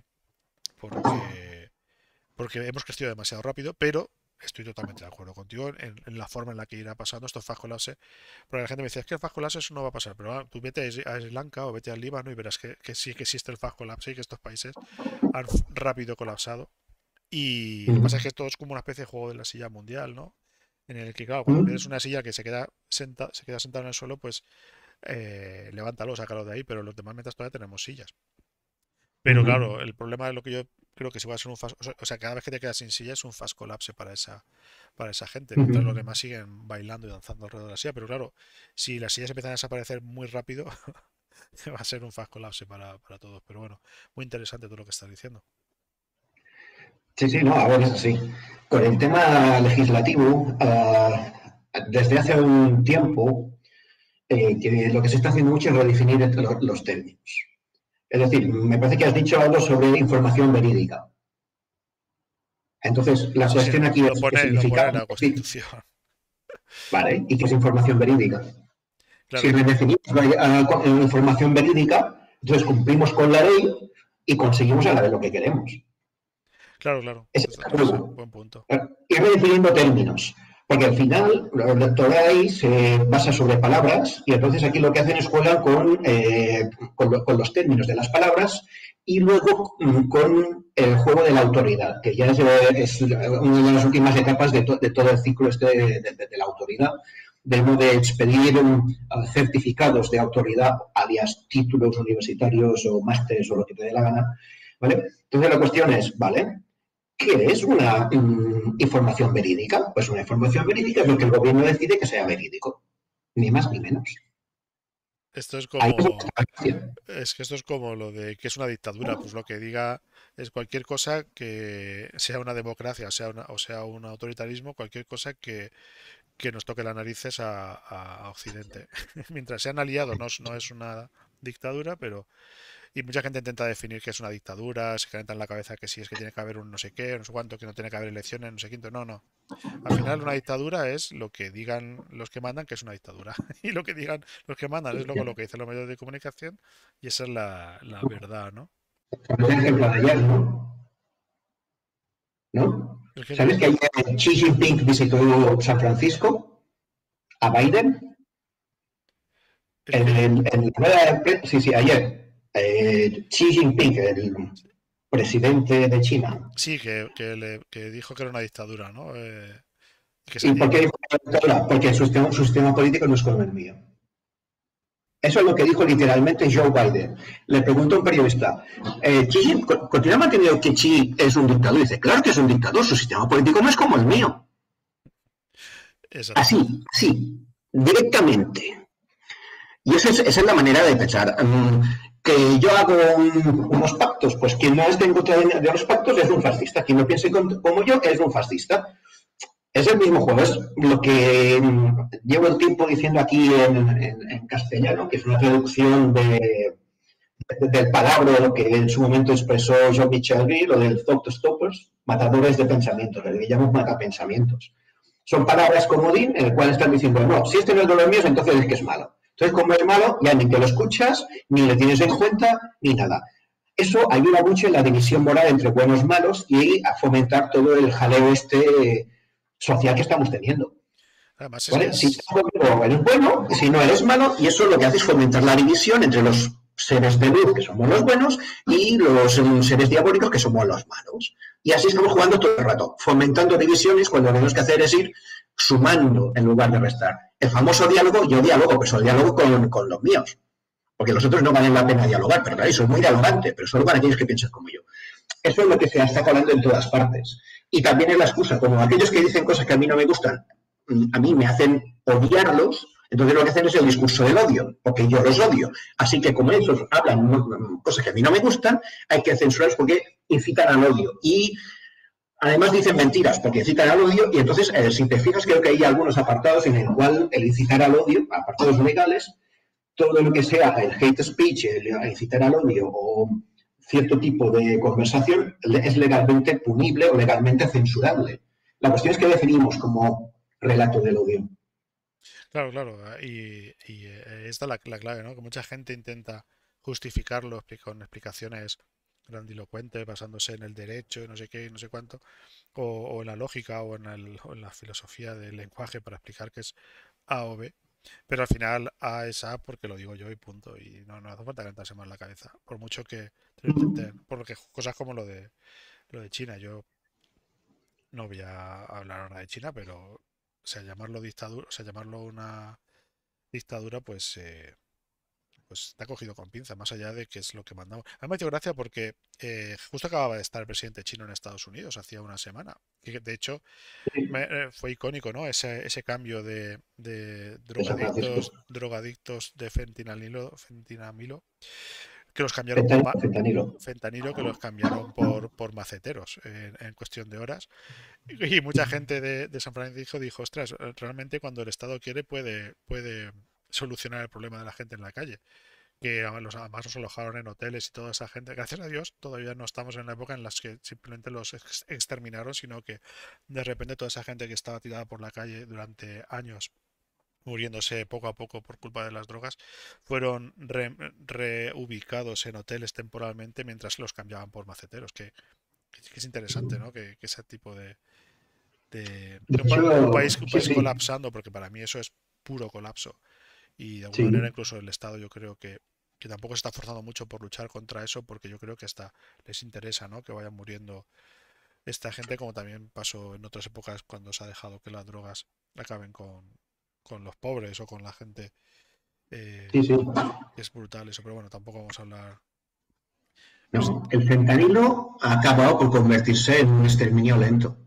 porque, porque hemos crecido demasiado rápido, pero estoy totalmente de acuerdo contigo en la forma en la que irá pasando estos fast collapse, porque la gente me decía, es que el fast collapse eso no va a pasar, pero tú vete a Sri Lanka o vete al Líbano y verás que sí que existe el fast collapse y que estos países han rápido colapsado y lo que pasa es que esto es como una especie de juego de la silla mundial, ¿no? En el que, claro, cuando tienes una silla que se queda sentada en el suelo, pues levántalo, sácalo de ahí, pero los demás mientras todavía tenemos sillas. Pero claro, el problema es lo que yo creo que si va a ser un fast, o sea, cada vez que te quedas sin silla es un fast collapse para esa gente, mientras los demás siguen bailando y danzando alrededor de la silla. Pero claro, si las sillas empiezan a desaparecer muy rápido, va a ser un fast collapse para todos. Pero bueno, muy interesante todo lo que estás diciendo. Sí, sí, no, a ver, es así. Con el tema legislativo, desde hace un tiempo, que lo que se está haciendo mucho es redefinir los términos. Es decir, me parece que has dicho algo sobre información verídica. Entonces, la Sí, sí, cuestión aquí es qué lo pone significa, en la Constitución. ¿vale? ¿Y qué es información verídica? Si Claro, redefinimos información verídica, entonces cumplimos con la ley y conseguimos a la vez lo que queremos. claro, Ese es el sí, problema. buen punto. Ir redefiniendo términos, porque al final toda la ley se basa sobre palabras y entonces aquí lo que hacen es juegan con los términos de las palabras y luego con el juego de la autoridad, que ya es una de las últimas etapas de todo el ciclo de la autoridad, de modo de expedir certificados de autoridad, alias títulos universitarios o másteres o lo que te dé la gana, ¿vale? Entonces la cuestión es, ¿vale? ¿Qué es una información verídica? Pues una información verídica es lo que el gobierno decide que sea verídico, ni más ni menos. Esto es Ahí es como, la gracia. es que esto es como lo de que es una dictadura, pues lo que diga es cualquier cosa que sea una democracia, o sea un autoritarismo, cualquier cosa que nos toque las narices a Occidente. Mientras sean aliados, no es una dictadura, pero y mucha gente intenta definir que es una dictadura, se calienta en la cabeza que sí es que tiene que haber un no sé qué, no sé cuánto, que no tiene que haber elecciones, no sé quinto. No. Al final una dictadura es lo que digan los que mandan que es una dictadura. Y lo que digan los que mandan es luego lo que dicen los medios de comunicación y esa es la verdad, ¿no? Por ejemplo, de ayer, ¿no? ¿El qué, el ¿Sabes qué? que ayer Xi Jinping visitó San Francisco a Biden? ¿El qué? Sí, sí, ayer. Xi Jinping, el presidente de China. Sí, que dijo que era una dictadura, ¿no? Que ¿Y por salía. qué dijo dictadura? Porque su sistema político no es como el mío. Eso es lo que dijo literalmente Joe Biden. Le preguntó a un periodista, ¿Xi continúa manteniendo que Xi es un dictador? Y dice, claro que es un dictador, su sistema político no es como el mío. Exactamente. Así, así, directamente. Y esa es la manera de pensar. Que yo hago unos pactos, pues quien no esté en contra de los pactos es un fascista. Quien no piense como yo es un fascista. Es el mismo juego, es lo que llevo el tiempo diciendo aquí en castellano, que es una traducción del palabra lo que en su momento expresó Jean-Michel Gris, lo del thought stoppers, matadores de pensamientos, lo que llamamos matapensamientos. Son palabras comodín en el cual están diciendo, no, si este no es de los míos, entonces es que es malo. Entonces, como es malo, ya ni te lo escuchas, ni le tienes en cuenta, ni nada. Eso ayuda mucho en la división moral entre buenos y malos y a fomentar todo el jaleo social que estamos teniendo. Además es que ¿Vale? Si es... estás conmigo, eres bueno, si no eres malo, y eso lo que hace es fomentar la división entre los seres de luz, que somos los buenos, y los seres diabólicos, que somos los malos. Y así estamos jugando todo el rato, fomentando divisiones cuando lo que tenemos que hacer es ir sumando en lugar de restar. El famoso diálogo, yo diálogo, pero solo diálogo con los míos, porque los otros no valen la pena dialogar, pero claro, soy muy dialogante, pero solo para aquellos que piensan como yo. Eso es lo que se está colando en todas partes. Y también es la excusa, como aquellos que dicen cosas que a mí no me gustan, a mí me hacen odiarlos, entonces lo que hacen es el discurso del odio, porque yo los odio. Así que como ellos hablan cosas que a mí no me gustan, hay que censurarlos porque incitan al odio. Y además dicen mentiras, porque incitan al odio, y entonces, si te fijas, creo que hay algunos apartados en el cual el incitar al odio, apartados legales, todo lo que sea el hate speech, el incitar al odio o cierto tipo de conversación es legalmente punible o legalmente censurable. La cuestión es que definimos como relato del odio. Claro, claro. Esta es la clave, ¿no? Que mucha gente intenta justificarlo con explicaciones grandilocuentes basándose en el derecho y no sé qué y no sé cuánto, o en la lógica o en la filosofía del lenguaje para explicar qué es A o B. Pero al final A es A porque lo digo yo y punto. Y no hace falta calentarse más la cabeza. Por mucho que te lo intenten. Por lo que cosas como lo de China. Yo no voy a hablar ahora de China, pero o sea, llamarlo dictadura, o sea, llamarlo una dictadura, pues está cogido con pinza, más allá de que es lo que mandamos. A mí me ha hecho gracia porque justo acababa de estar el presidente chino en Estados Unidos hacía una semana. Y de hecho, fue icónico, ¿no? Ese cambio de De San Francisco. drogadictos de fentanilo, que los cambiaron por Fentanilo. fentanilo, que los cambiaron por maceteros en cuestión de horas. Y mucha gente de San Francisco dijo, ostras, realmente cuando el Estado quiere puede solucionar el problema de la gente en la calle. Que además los alojaron en hoteles y toda esa gente. Gracias a Dios, todavía no estamos en la época en la que simplemente los exterminaron, sino que de repente toda esa gente que estaba tirada por la calle durante años, muriéndose poco a poco por culpa de las drogas, fueron reubicados en hoteles temporalmente mientras los cambiaban por maceteros, que es interesante, ¿no? Que ese tipo De un sí, país sí, colapsando, porque para mí eso es puro colapso. Y de alguna manera sí. incluso el Estado yo creo que tampoco se está forzando mucho por luchar contra eso, porque yo creo que hasta les interesa, ¿no? Que vayan muriendo esta gente, como también pasó en otras épocas cuando se ha dejado que las drogas acaben con los pobres o con la gente. Sí, sí. Es brutal eso, pero bueno, tampoco vamos a hablar. Pues, No, el fentanilo ha acabado por convertirse en un exterminio lento.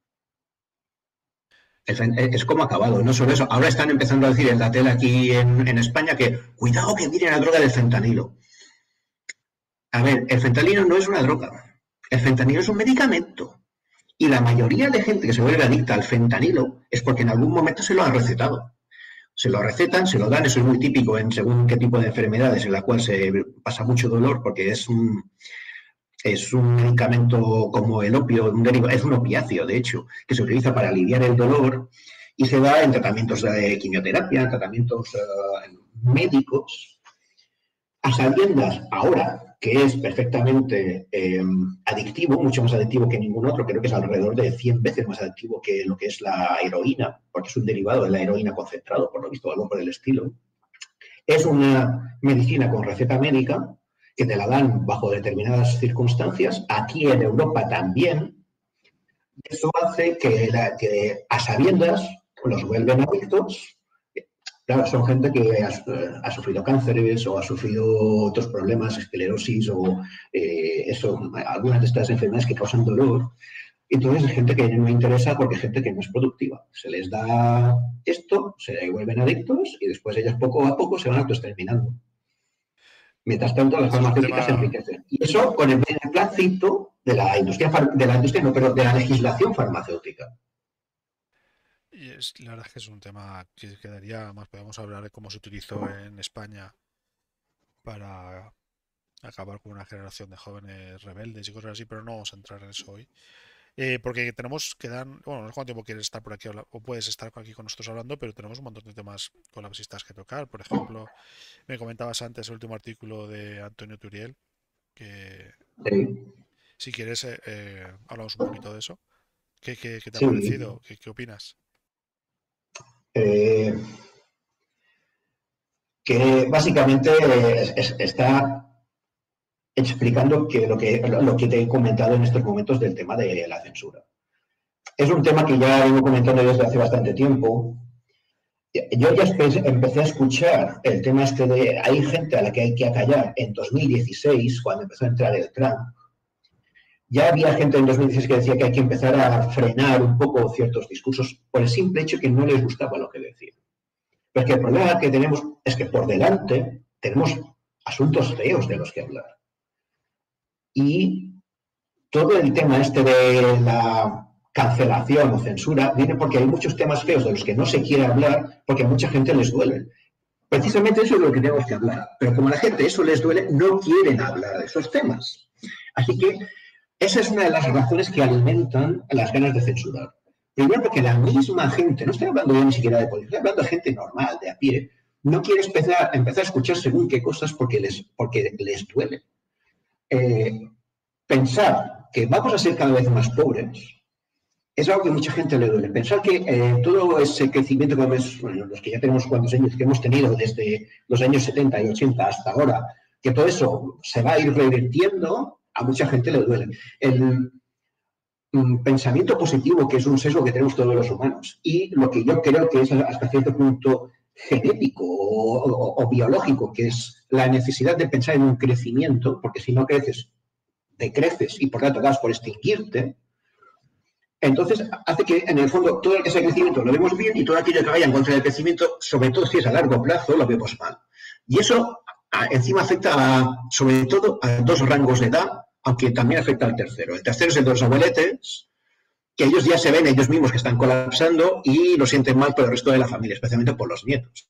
Es como ha acabado, no solo eso. Ahora están empezando a decir en la tele aquí en España que cuidado que miren la droga del fentanilo. A ver, el fentanilo no es una droga. El fentanilo es un medicamento. Y la mayoría de gente que se vuelve adicta al fentanilo es porque en algún momento se lo han recetado. Se lo recetan, se lo dan, eso es muy típico en según qué tipo de enfermedades en la cual se pasa mucho dolor porque es un medicamento como el opio, es un opiáceo, de hecho, que se utiliza para aliviar el dolor y se da en tratamientos de quimioterapia, en tratamientos médicos, a sabiendas ahora que es perfectamente adictivo, mucho más adictivo que ningún otro, creo que es alrededor de 100 veces más adictivo que lo que es la heroína, porque es un derivado de la heroína concentrado, por lo visto, algo por el estilo. Es una medicina con receta médica que te la dan bajo determinadas circunstancias, aquí en Europa también. Eso hace que a sabiendas los vuelven adictos. Claro, son gente que ha sufrido cánceres o ha sufrido otros problemas, esclerosis o algunas de estas enfermedades que causan dolor. Entonces hay gente que no me interesa porque hay gente que no es productiva. Se les da esto, se vuelven adictos y después ellas poco a poco se van autoexterminando. Mientras tanto, las Ese es un farmacéuticas se tema, enriquecen. Y eso con el beneplácito de la industria, no, pero de la legislación farmacéutica. y es, la verdad es que es un tema que quedaría más, podemos hablar de cómo se utilizó en España para acabar con una generación de jóvenes rebeldes y cosas así, pero no vamos a entrar en eso hoy. Porque tenemos que dar, bueno, no sé cuánto tiempo quieres estar por aquí o puedes estar aquí con nosotros hablando, pero tenemos un montón de temas colapsistas que tocar. Por ejemplo, me comentabas antes el último artículo de Antonio Turiel, que Sí, si quieres hablamos un poquito de eso. ¿Qué te ha sí. parecido? ¿Qué opinas? Eh, que básicamente está explicando que lo que te he comentado en estos momentos del tema de la censura. Es un tema que ya vengo comentando desde hace bastante tiempo. Yo ya empecé a escuchar el tema este de hay gente a la que hay que acallar en 2016, cuando empezó a entrar el Trump. Ya había gente en 2016 que decía que hay que empezar a frenar un poco ciertos discursos por el simple hecho que no les gustaba lo que decían. Pero es que el problema que tenemos es que por delante tenemos asuntos feos de los que hablar. Y todo el tema este de la cancelación o censura viene porque hay muchos temas feos de los que no se quiere hablar porque a mucha gente les duele. Precisamente eso es lo que tenemos que hablar. Pero como a la gente eso les duele, no quieren hablar de esos temas. Así que esa es una de las razones que alimentan las ganas de censurar. Primero porque la misma gente, no estoy hablando yo ni siquiera de política, estoy hablando de gente normal, de a pie, no quiere empezar a escuchar según qué cosas porque les duele. Eh, Pensar que vamos a ser cada vez más pobres es algo que a mucha gente le duele. Pensar que todo ese crecimiento que bueno, los que ya tenemos cuantos años que hemos tenido desde los años 70 y 80 hasta ahora, que todo eso se va a ir revirtiendo, a mucha gente le duele. El pensamiento positivo, que es un sesgo que tenemos todos los humanos, y lo que yo creo que es hasta cierto punto genético o biológico, que es la necesidad de pensar en un crecimiento, porque si no creces, decreces y por tanto acabas por extinguirte. Entonces, hace que, en el fondo, todo el que sea crecimiento lo vemos bien y todo aquello que vaya en contra del crecimiento, sobre todo si es a largo plazo, lo vemos mal. Y eso, encima, afecta sobre todo a dos rangos de edad, aunque también afecta al tercero. El tercero es el de los abueletes, que ellos ya se ven ellos mismos que están colapsando y lo sienten mal por el resto de la familia, especialmente por los nietos.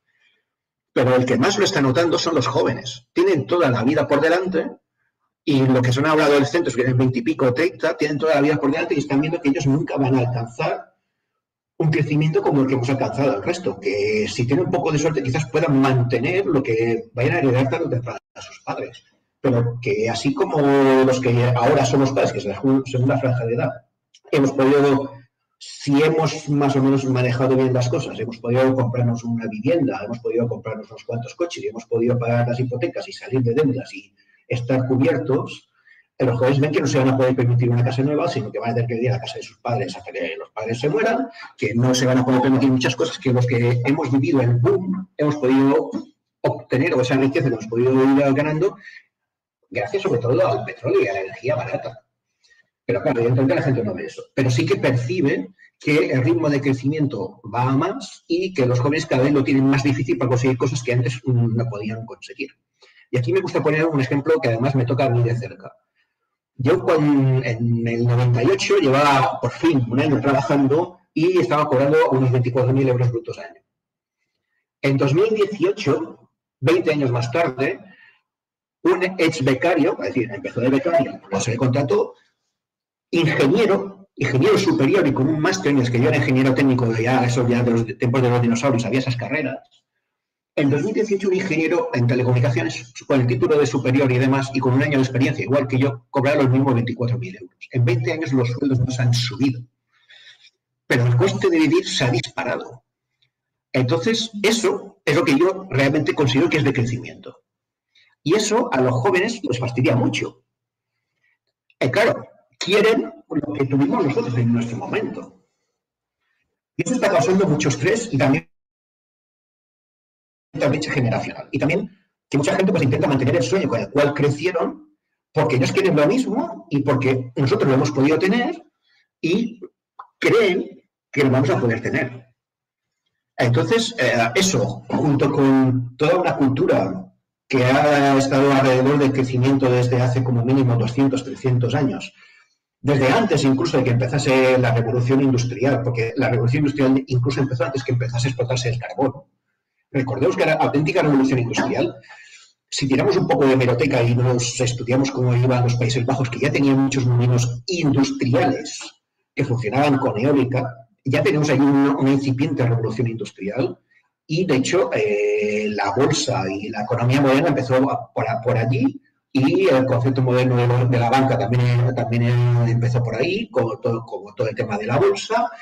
Pero el que más lo está notando son los jóvenes. Tienen toda la vida por delante. Y lo que son ahora adolescentes, que tienen 20 y pico, 30, tienen toda la vida por delante y están viendo que ellos nunca van a alcanzar un crecimiento como el que hemos alcanzado el resto. Que si tienen un poco de suerte, quizás puedan mantener lo que vayan a heredar tarde o temprano a sus padres. Pero que así como los que ahora somos padres, que es la segunda franja de edad, hemos podido, si hemos más o menos manejado bien las cosas, hemos podido comprarnos una vivienda, hemos podido comprarnos unos cuantos coches y hemos podido pagar las hipotecas y salir de deudas y estar cubiertos, los jóvenes ven que no se van a poder permitir una casa nueva, sino que van a tener que vivir a la casa de sus padres hasta que los padres se mueran, que no se van a poder permitir muchas cosas que los que hemos vivido el boom hemos podido obtener, o esa riqueza que hemos podido ir ganando, gracias sobre todo al petróleo y a la energía barata. Pero claro, evidentemente la gente no ve eso. Pero sí que percibe que el ritmo de crecimiento va a más y que los jóvenes cada vez lo tienen más difícil para conseguir cosas que antes no podían conseguir. Y aquí me gusta poner un ejemplo que además me toca a mí de cerca. Yo en el 98 llevaba por fin un año trabajando y estaba cobrando unos 24.000 euros brutos al año. En 2018, 20 años más tarde, un ex becario, es decir, empezó de becario, no se le contrató, ingeniero superior y con un máster, en el que yo era ingeniero técnico, ya eso ya de los tiempos de los dinosaurios, había esas carreras. En 2018, un ingeniero en telecomunicaciones con el título de superior y demás, y con un año de experiencia, igual que yo, cobraba los mismos 24.000 euros. En 20 años los sueldos no se han subido, pero el coste de vivir se ha disparado. Entonces, eso es lo que yo realmente considero que es de crecimiento. Y eso a los jóvenes les fastidia mucho. Claro, quieren lo que tuvimos nosotros en nuestro momento. Y eso está causando mucho estrés y también la brecha generacional. Y también que mucha gente pues intenta mantener el sueño con el cual crecieron porque ellos quieren lo mismo y porque nosotros lo hemos podido tener, y creen que lo vamos a poder tener. Entonces, eso, junto con toda una cultura que ha estado alrededor del crecimiento desde hace como mínimo 200, 300 años, desde antes incluso de que empezase la revolución industrial, porque la revolución industrial incluso empezó antes que empezase a explotarse el carbón. Recordemos que la auténtica revolución industrial, si tiramos un poco de hemeroteca y nos estudiamos cómo iban los Países Bajos, que ya tenían muchos molinos industriales que funcionaban con eólica, ya tenemos ahí una incipiente revolución industrial y, de hecho, la bolsa y la economía moderna empezó por allí y el concepto moderno de la banca también empezó por ahí, como todo el tema de la bolsa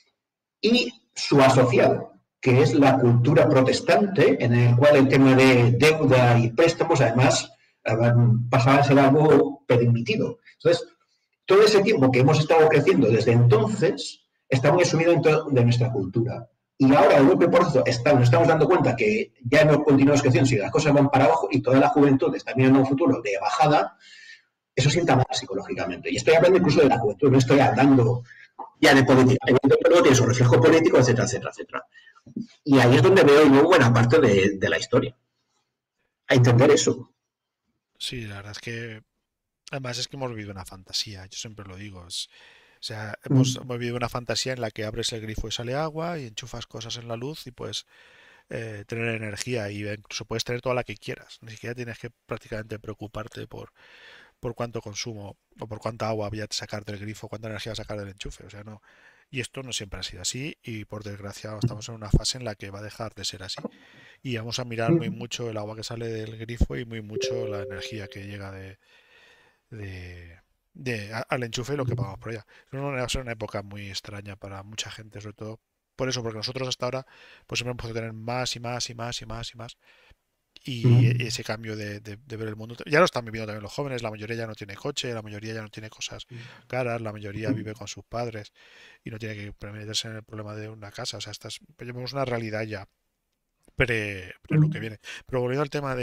y su asociado, que es la cultura protestante, en el cual el tema de deuda y préstamos, además, pasaba a ser algo permitido. Entonces, todo ese tiempo que hemos estado creciendo desde entonces está muy asumido dentro de nuestra cultura. Y ahora, de golpe por otro, nos estamos dando cuenta que ya no continuamos creciendo, si las cosas van para abajo y toda la juventud está mirando un futuro de bajada, eso sienta mal psicológicamente. Y estoy hablando incluso de la juventud, no estoy hablando ya de política. Evidentemente luego tiene su reflejo político, etcétera, etcétera, etcétera. Y ahí es donde veo yo buena parte de la historia. A entender eso. Sí, la verdad es que además es que hemos vivido una fantasía, yo siempre lo digo. O sea, hemos vivido una fantasía en la que abres el grifo y sale agua y enchufas cosas en la luz y puedes tener energía y incluso puedes tener toda la que quieras. Ni siquiera tienes que prácticamente preocuparte por cuánto consumo o por cuánta agua voy a sacar del grifo, cuánta energía voy a sacar del enchufe. O sea, no. Y esto no siempre ha sido así y por desgracia estamos en una fase en la que va a dejar de ser así. Y vamos a mirar muy mucho el agua que sale del grifo y muy mucho la energía que llega de, al enchufe y lo que pagamos por ella. Va a ser una época muy extraña para mucha gente, sobre todo por eso, porque nosotros hasta ahora pues siempre hemos podido tener más y más y más y más y más. Y ese cambio de ver el mundo, ya lo están viviendo también los jóvenes, la mayoría ya no tiene coche, la mayoría ya no tiene cosas caras, la mayoría vive con sus padres y no tiene que meterse en el problema de una casa, o sea, tenemos una realidad ya pre lo que viene. Pero volviendo al tema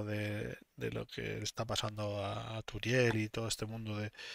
de lo que está pasando a Turiel y todo este mundo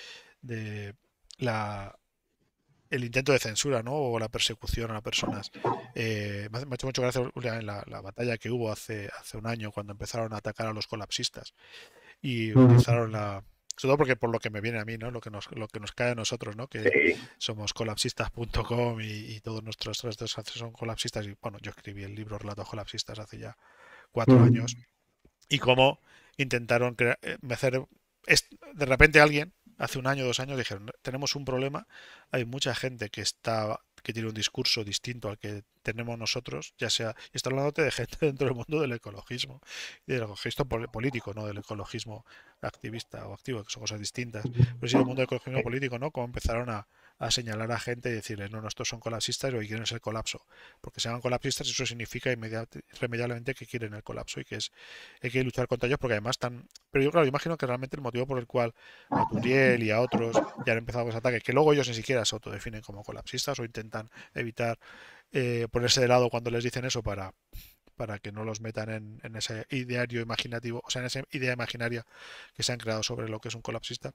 de la el intento de censura, ¿no? O la persecución a personas. Me ha hecho mucho gracia en la batalla que hubo hace un año cuando empezaron a atacar a los colapsistas y utilizaron sobre todo porque por lo que me viene a mí, ¿no? Lo que nos cae a nosotros, ¿no? Que Sí. somos colapsistas.com y todos nuestros redes son colapsistas. Y bueno, yo escribí el libro Relatos Colapsistas hace ya 4 años. Y cómo intentaron hacer. De repente alguien, hace un año, 2 años, dijeron, tenemos un problema, hay mucha gente que tiene un discurso distinto al que tenemos nosotros, ya sea, y está hablando de gente dentro del mundo del ecologismo, y del ecologismo político, no del ecologismo activista o activo, que son cosas distintas, pero sí del mundo del ecologismo político, ¿no? Como empezaron a señalar a gente y decirles, no, no, estos son colapsistas y hoy quieren el colapso, porque se llaman colapsistas, eso significa irremediablemente que quieren el colapso y que hay que luchar contra ellos porque además están. Pero yo, claro, imagino que realmente el motivo por el cual a Turiel y a otros ya han empezado los ataques, que luego ellos ni siquiera se autodefinen como colapsistas o intentan evitar ponerse de lado cuando les dicen eso para que no los metan en ese ideario imaginativo, o sea, en esa idea imaginaria que se han creado sobre lo que es un colapsista.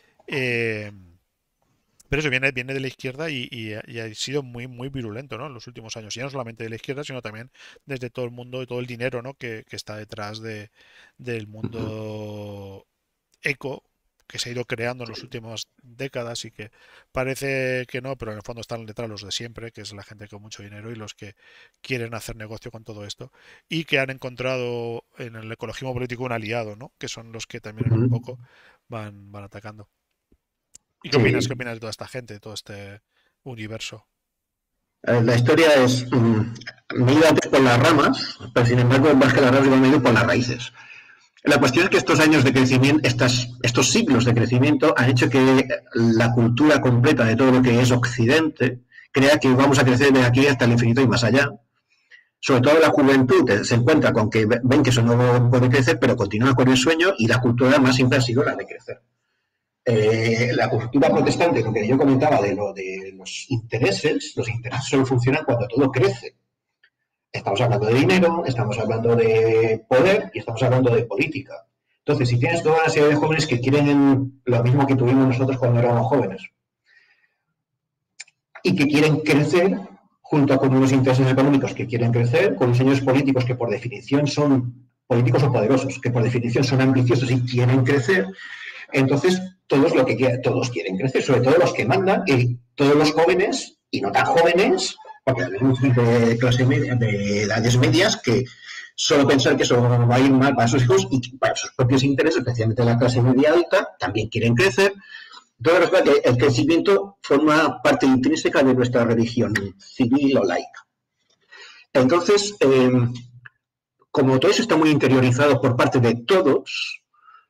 Eh, pero eso viene de la izquierda y ha sido muy, muy virulento, ¿no? En los últimos años. Y no solamente de la izquierda, sino también desde todo el mundo y todo el dinero, ¿no? Que está detrás del mundo eco que se ha ido creando en las últimas décadas y que parece que no, pero en el fondo están detrás los de siempre, que es la gente con mucho dinero y los que quieren hacer negocio con todo esto y que han encontrado en el ecologismo político un aliado, ¿no? Que son los que también un poco van atacando. ¿Y qué opinas? ¿Qué Sí. opinas de toda esta gente, de todo este universo? La historia es, me he ido antes por las ramas, pero sin embargo, más que las ramas, igual me he ido por las raíces. La cuestión es que estos años de crecimiento, estos siglos de crecimiento, han hecho que la cultura completa de todo lo que es Occidente crea que vamos a crecer de aquí hasta el infinito y más allá. Sobre todo la juventud se encuentra con que ven que eso no puede crecer, pero continúa con el sueño y la cultura más siempre ha sido la de crecer. La cultura protestante, lo que yo comentaba de los intereses solo funcionan cuando todo crece. Estamos hablando de dinero, estamos hablando de poder y estamos hablando de política. Entonces, si tienes toda una serie de jóvenes que quieren lo mismo que tuvimos nosotros cuando éramos jóvenes, y que quieren crecer junto con unos intereses económicos que quieren crecer, con unos señores políticos que por definición son políticos o poderosos, que por definición son ambiciosos y quieren crecer. Entonces, todos quieren crecer, sobre todo los que mandan, y todos los jóvenes, y no tan jóvenes, porque tenemos de clase media, de edades medias, que solo pensar que eso va a ir mal para sus hijos y para sus propios intereses, especialmente la clase media alta, también quieren crecer. Entonces, resulta que el crecimiento forma parte intrínseca de nuestra religión civil o laica. Entonces, como todo eso está muy interiorizado por parte de todos,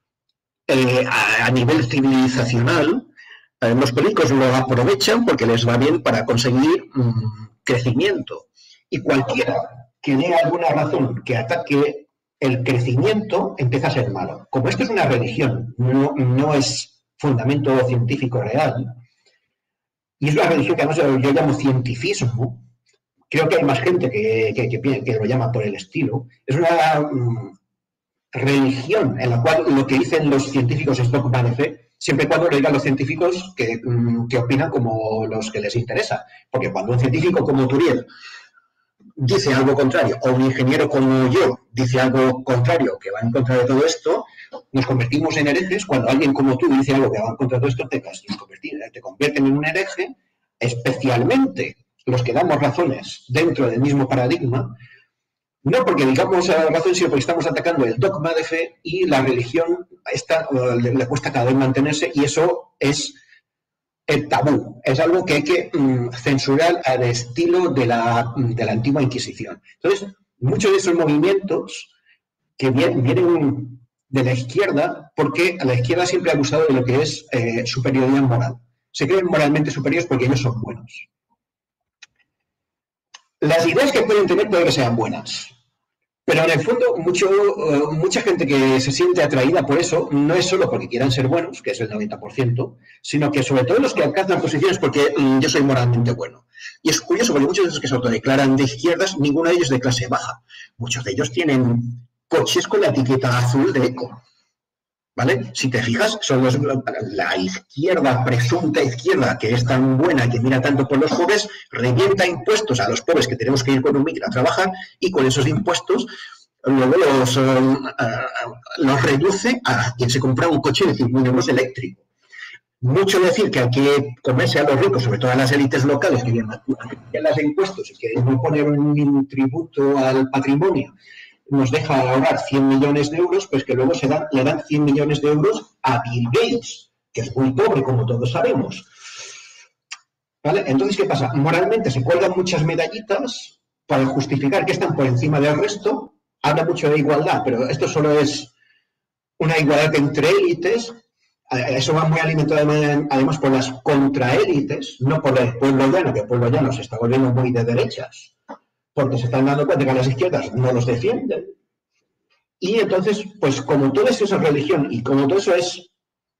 a nivel civilizacional, los políticos lo aprovechan porque les va bien para conseguir crecimiento. Y cualquiera que dé alguna razón que ataque el crecimiento empieza a ser malo. Como esto es una religión, no es fundamento científico real, y es una religión que además yo llamo cientifismo, creo que hay más gente que lo llama por el estilo, es una religión en la cual lo que dicen los científicos es dogma de fe, siempre y cuando lo digan los científicos que opinan como los que les interesa. Porque cuando un científico como Turiel dice algo contrario, o un ingeniero como yo dice algo contrario, que va en contra de todo esto, nos convertimos en herejes. Cuando alguien como tú dice algo que va en contra de todo esto, te convierten en un hereje, especialmente los que damos razones dentro del mismo paradigma, no porque digamos razón, sino porque estamos atacando el dogma de fe y la religión le cuesta cada vez mantenerse, y eso es el tabú. Es algo que hay que censurar al estilo de la antigua Inquisición. Entonces, muchos de esos movimientos que vienen de la izquierda, porque a la izquierda siempre ha abusado de lo que es superioridad moral. Se creen moralmente superiores porque ellos son buenos. Las ideas que pueden tener puede que sean buenas, pero en el fondo mucha gente que se siente atraída por eso no es solo porque quieran ser buenos, que es el 90%, sino que sobre todo los que alcanzan posiciones porque yo soy moralmente bueno. Y es curioso porque muchos de los que se autodeclaran de izquierdas, ninguno de ellos es de clase baja. Muchos de ellos tienen coches con la etiqueta azul de eco. ¿Vale? Si te fijas, son la izquierda, presunta izquierda, que es tan buena, que mira tanto por los pobres, revienta impuestos a los pobres que tenemos que ir con un micro a trabajar, y con esos impuestos luego los reduce a quien se compra un coche de 5.000 euros eléctrico. Mucho decir que hay que comerse a los ricos, sobre todo a las élites locales, que vienen los impuestos y que no poner un tributo al patrimonio nos deja ahorrar 100 millones de euros, pues que luego le dan 100 millones de euros a Bill Gates, que es muy pobre, como todos sabemos. ¿Vale? Entonces, ¿qué pasa? Moralmente se cuelgan muchas medallitas para justificar que están por encima del resto. Habla mucho de igualdad, pero esto solo es una igualdad entre élites. Eso va muy alimentado además por las contraélites, no por el pueblo llano, que el pueblo llano se está volviendo muy de derechas, porque se están dando cuenta que las izquierdas no los defienden. Y entonces, pues como todo eso es religión y como todo eso es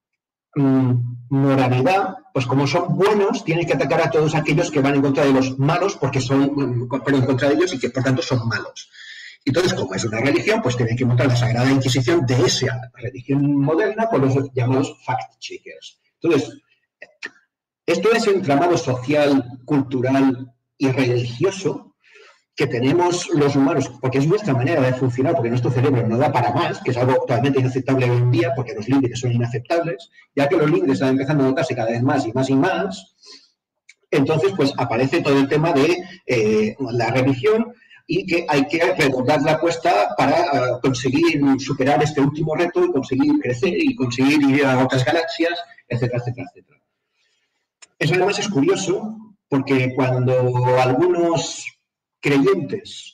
moralidad, pues como son buenos, tienen que atacar a todos aquellos que van en contra de los malos, porque son, pero en contra de ellos y que por tanto son malos. Entonces, como es una religión, pues tienen que montar la Sagrada Inquisición de esa religión moderna con los llamados fact-checkers. Entonces, esto es el entramado social, cultural y religioso que tenemos los humanos, porque es nuestra manera de funcionar, porque nuestro cerebro no da para más, que es algo totalmente inaceptable hoy en día, porque los límites son inaceptables, ya que los límites están empezando a notarse cada vez más y más y más. Entonces, pues aparece todo el tema de la religión y que hay que redoblar la apuesta para conseguir superar este último reto y conseguir crecer y conseguir ir a otras galaxias, etcétera, etcétera, etcétera. Eso además es curioso, porque cuando algunos creyentes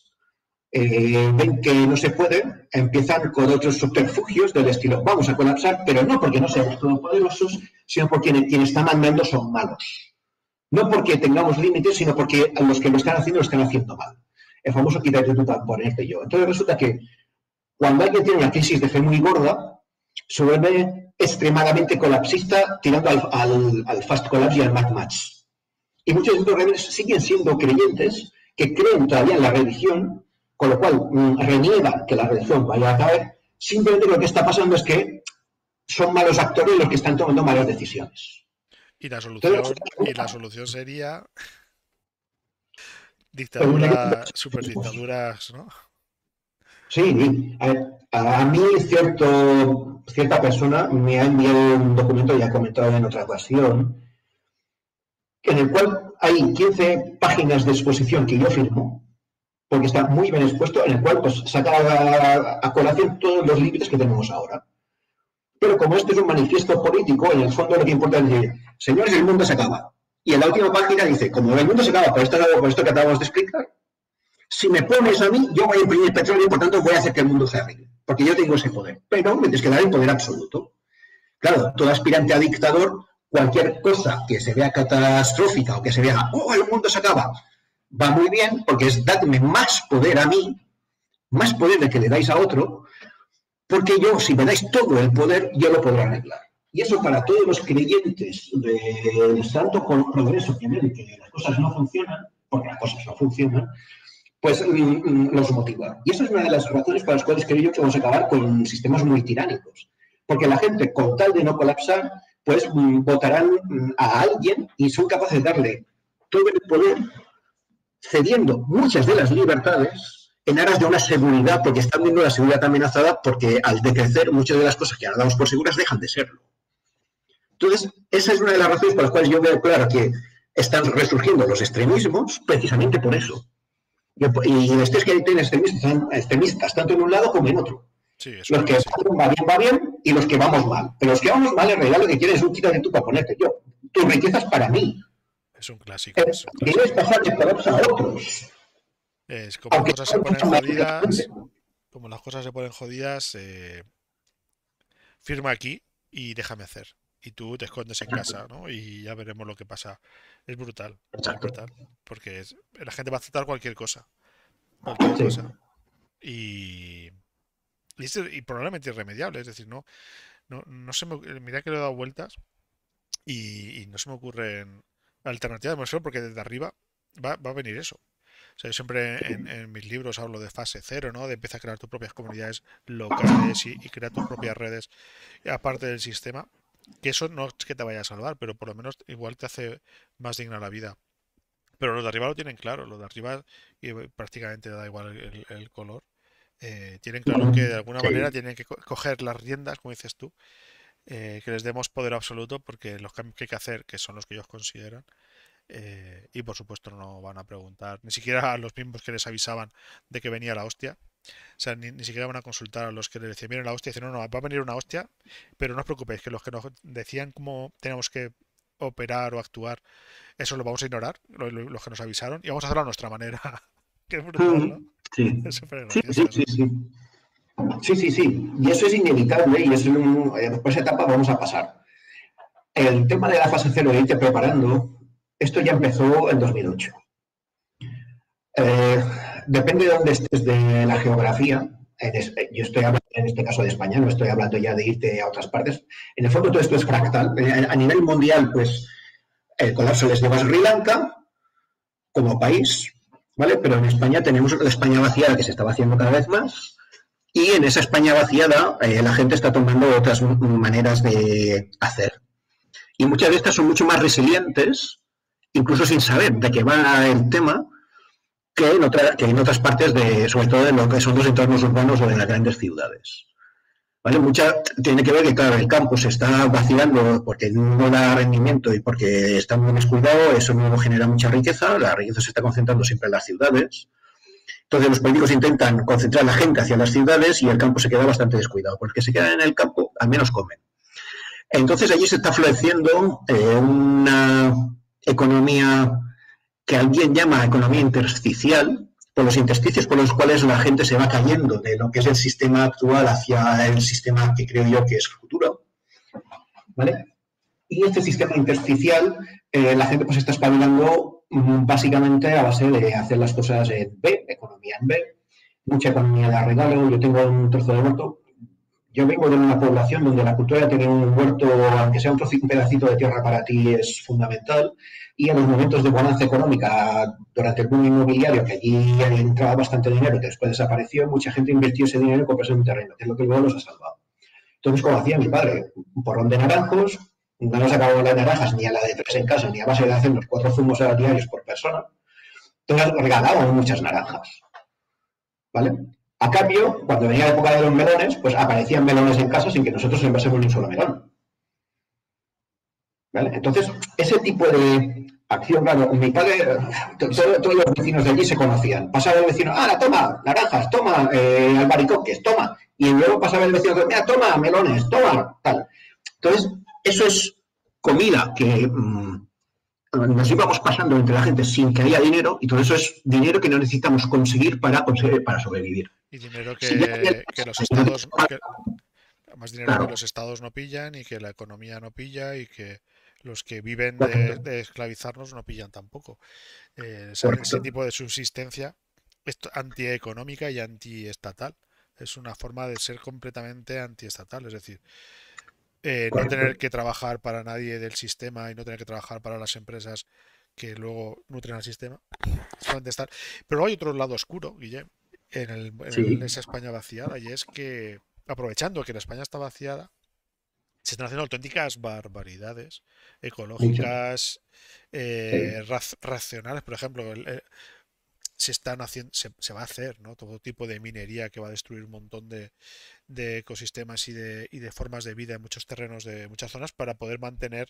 ven que no se puede, empiezan con otros subterfugios del estilo, vamos a colapsar, pero no porque no seamos todopoderosos, sino porque quienes están mandando son malos. No porque tengamos límites, sino porque los que lo están haciendo mal. El famoso quítate tú para ponerte yo. Entonces resulta que cuando alguien tiene una crisis de fe muy gorda, se vuelve extremadamente colapsista, tirando al fast collapse y al mad match. Y muchos de estos rebeldes siguen siendo creyentes que creen todavía en la religión, con lo cual reniegan que la religión vaya a caer. Simplemente lo que está pasando es que son malos actores los que están tomando malas decisiones. Y la Entonces, solución sería pues, super dictaduras, ¿no? sí, a mí cierta persona me ha enviado un documento, ya he comentado en otra ocasión, en el cual hay 15 páginas de exposición que yo firmo, porque está muy bien expuesto, en el cual pues saca a colación todos los límites que tenemos ahora. Pero como este es un manifiesto político, en el fondo lo que importa es decir, señores, el mundo se acaba. Y en la última página dice, como el mundo se acaba por esto que acabamos de explicar, si me pones a mí, yo voy a imprimir petróleo y por tanto voy a hacer que el mundo se arregle. Porque yo tengo ese poder. Pero me tienes que dar el poder absoluto. Claro, todo aspirante a dictador, cualquier cosa que se vea catastrófica o que se vea, oh, el mundo se acaba, va muy bien porque es dadme más poder a mí, más poder del que le dais a otro, porque yo, si me dais todo el poder, yo lo podré arreglar. Y eso para todos los creyentes del santo progreso que ven que las cosas no funcionan, porque las cosas no funcionan, pues los motiva. Y esa es una de las razones para las cuales creo yo que vamos a acabar con sistemas muy tiránicos. Porque la gente, con tal de no colapsar, pues votarán a alguien y son capaces de darle todo el poder, cediendo muchas de las libertades en aras de una seguridad, porque están viendo la seguridad amenazada, porque al decrecer muchas de las cosas que ahora damos por seguras dejan de serlo. Entonces, esa es una de las razones por las cuales yo veo claro que están resurgiendo los extremismos precisamente por eso. Y estos que tienen extremistas tanto en un lado como en otro. Sí, es Los un que clásico. va bien y los que vamos mal. Pero los que vamos mal, en realidad lo que quieres es un quítate tú para ponerte yo. Tu riqueza es para mí. Es un clásico. Es un Debes clásico. pasar de colapso a otros. Es como las Aunque cosas se sea ponen mucho más jodidas, inteligente. como las cosas se ponen jodidas, firma aquí y déjame hacer. Y tú te escondes en Exacto. casa, ¿no? Y ya veremos lo que pasa. Es Exacto. brutal, porque la gente va a aceptar cualquier Sí. cosa. Y, y probablemente irremediable, es decir, no se me, mira que le he dado vueltas y no se me ocurren alternativas, me refiero porque desde arriba va a venir eso. O sea, yo siempre en mis libros hablo de fase cero, ¿no? De empezar a crear tus propias comunidades locales y crear tus propias redes aparte del sistema. Que eso no es que te vaya a salvar, pero por lo menos igual te hace más digna la vida. Pero los de arriba lo tienen claro, los de arriba y prácticamente da igual el color. Tienen claro que de alguna manera Sí. tienen que coger las riendas, como dices tú, que les demos poder absoluto porque los cambios que hay que hacer, que son los que ellos consideran, y por supuesto no van a preguntar, ni siquiera a los mismos que les avisaban de que venía la hostia. O sea, ni siquiera van a consultar a los que les decían, miren la hostia, dicen, no, no, va a venir una hostia, pero no os preocupéis, que los que nos decían cómo tenemos que operar o actuar, eso lo vamos a ignorar, los que nos avisaron, y vamos a hacerlo a nuestra manera. Que es brutal, ¿no? Sí. Es súper Sí, sí, gracioso sí, eso. sí. Sí, sí, sí. Y eso es inevitable y por esa etapa vamos a pasar. El tema de la fase cero e irte preparando, esto ya empezó en 2008. Eh, Depende de dónde estés de la geografía. Yo estoy hablando en este caso de España, no estoy hablando ya de irte a otras partes. En el fondo todo esto es fractal. A nivel mundial, pues el colapso les lleva a Sri Lanka como país, ¿vale? Pero en España tenemos la España vaciada que se está vaciando cada vez más y en esa España vaciada la gente está tomando otras maneras de hacer. Y muchas de estas son mucho más resilientes, incluso sin saber de qué va el tema, que en otras partes, sobre todo en lo que son los entornos urbanos o de las grandes ciudades. ¿Vale? Mucha tiene que ver que, claro, el campo se está vaciando porque no da rendimiento y porque está muy descuidado, eso no genera mucha riqueza, la riqueza se está concentrando siempre en las ciudades. Entonces los políticos intentan concentrar a la gente hacia las ciudades y el campo se queda bastante descuidado, porque se quedan en el campo, al menos comen. Entonces allí se está floreciendo una economía que alguien llama economía intersticial, por los intersticios por los cuales la gente se va cayendo de lo que es el sistema actual hacia el sistema que creo yo que es futuro, ¿vale? Y este sistema intersticial, la gente pues está espabilando básicamente a base de hacer las cosas en B, economía en B, mucha economía de regalo. Yo tengo un trozo de huerto. Yo vengo de una población donde la cultura de tener un huerto, aunque sea un pedacito de tierra para ti, es fundamental. Y en los momentos de bonanza económica, durante el boom inmobiliario, que allí entraba bastante dinero que después desapareció, mucha gente invirtió ese dinero en comprarse un terreno, que es lo que luego los ha salvado. Entonces, como hacía mi padre, un porrón de naranjos, No nos acabamos las naranjas ni a la de 3 en casa, ni a base de hacer los 4 zumos diarios por persona. Entonces regalábamos muchas naranjas, ¿vale? A cambio, cuando venía la época de los melones, pues aparecían melones en casa sin que nosotros envásemos ni un solo melón, ¿vale? Entonces, ese tipo de acción, claro, mi padre, todos los vecinos de allí se conocían. Pasaba el vecino, toma, naranjas, toma, albaricoques, toma. Y luego pasaba el vecino, mira, toma, melones, toma, tal. Entonces, eso es comida que nos íbamos pasando entre la gente sin que haya dinero, y todo eso es dinero que no necesitamos conseguir para sobrevivir. Y dinero que los estados, más dinero Claro. que los estados no pillan y que la economía no pilla y que los que viven de esclavizarnos no pillan tampoco. Ese Correcto. tipo de subsistencia es antieconómica y antiestatal. Es una forma de ser completamente antiestatal. Es decir, no tener que trabajar para nadie del sistema y no tener que trabajar para las empresas que luego nutren al sistema. Solamente estar. Pero hay otro lado oscuro, Guillem, en Sí, esa España vaciada, y es que, aprovechando que la España está vaciada, se están haciendo auténticas barbaridades muchas. ecológicas, Sí. racionales. Por ejemplo, se están haciendo, se va a hacer, ¿no? Todo tipo de minería que va a destruir un montón de ecosistemas y de formas de vida en muchos terrenos de muchas zonas para poder mantener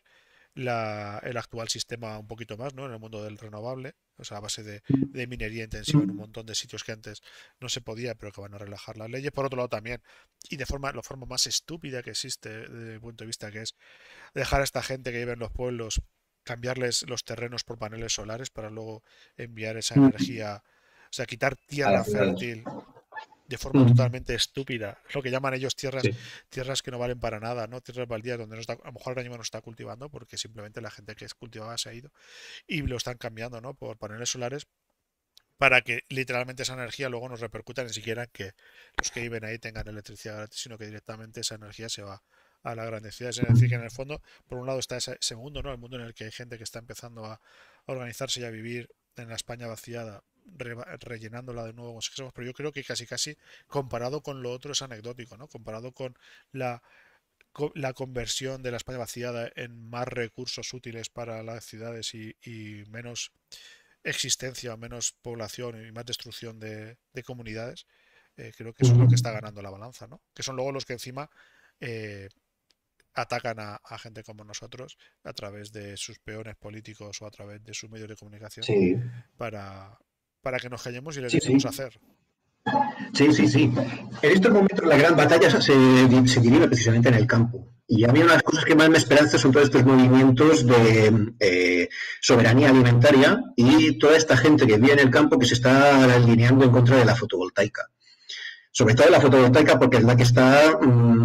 el actual sistema un poquito más, ¿no? En el mundo del renovable, o sea, a base de minería intensiva en un montón de sitios que antes no se podía, pero que van a relajar las leyes. Por otro lado también, y de la forma más estúpida que existe desde mi punto de vista, que es dejar a esta gente que vive en los pueblos, cambiarles los terrenos por paneles solares para luego enviar esa energía, o sea, quitar A tierra las ciudades. fértil de forma totalmente estúpida, lo que llaman ellos tierras, Sí. tierras que no valen para nada, ¿no? Tierras baldías donde no está, a lo mejor ahora mismo no está cultivando porque simplemente la gente que cultivaba se ha ido y lo están cambiando, ¿no? Por paneles solares para que literalmente esa energía luego nos repercuta ni siquiera en que los que viven ahí tengan electricidad gratis, sino que directamente esa energía se va a las grandes ciudades. Es decir, que en el fondo, por un lado está ese mundo, ¿no? El mundo en el que hay gente que está empezando a organizarse y a vivir en la España vaciada, rellenándola de nuevo como si quisiéramos, pero yo creo que casi casi comparado con lo otro es anecdótico, ¿no? Comparado con la, la conversión de la España vaciada en más recursos útiles para las ciudades y menos existencia o menos población y más destrucción de comunidades, creo que eso es lo que está ganando la balanza, ¿no? Que son luego los que encima eh, atacan a gente como nosotros a través de sus peones políticos o a través de sus medios de comunicación Sí, para, para que nos callemos y les sí, dejemos sí. hacer. Sí, sí, sí. En estos momentos la gran batalla se dirime precisamente en el campo. Y a mí una de las cosas que más me esperanza son todos estos movimientos de soberanía alimentaria y toda esta gente que vive en el campo que se está alineando en contra de la fotovoltaica. Sobre todo la fotovoltaica porque es la que está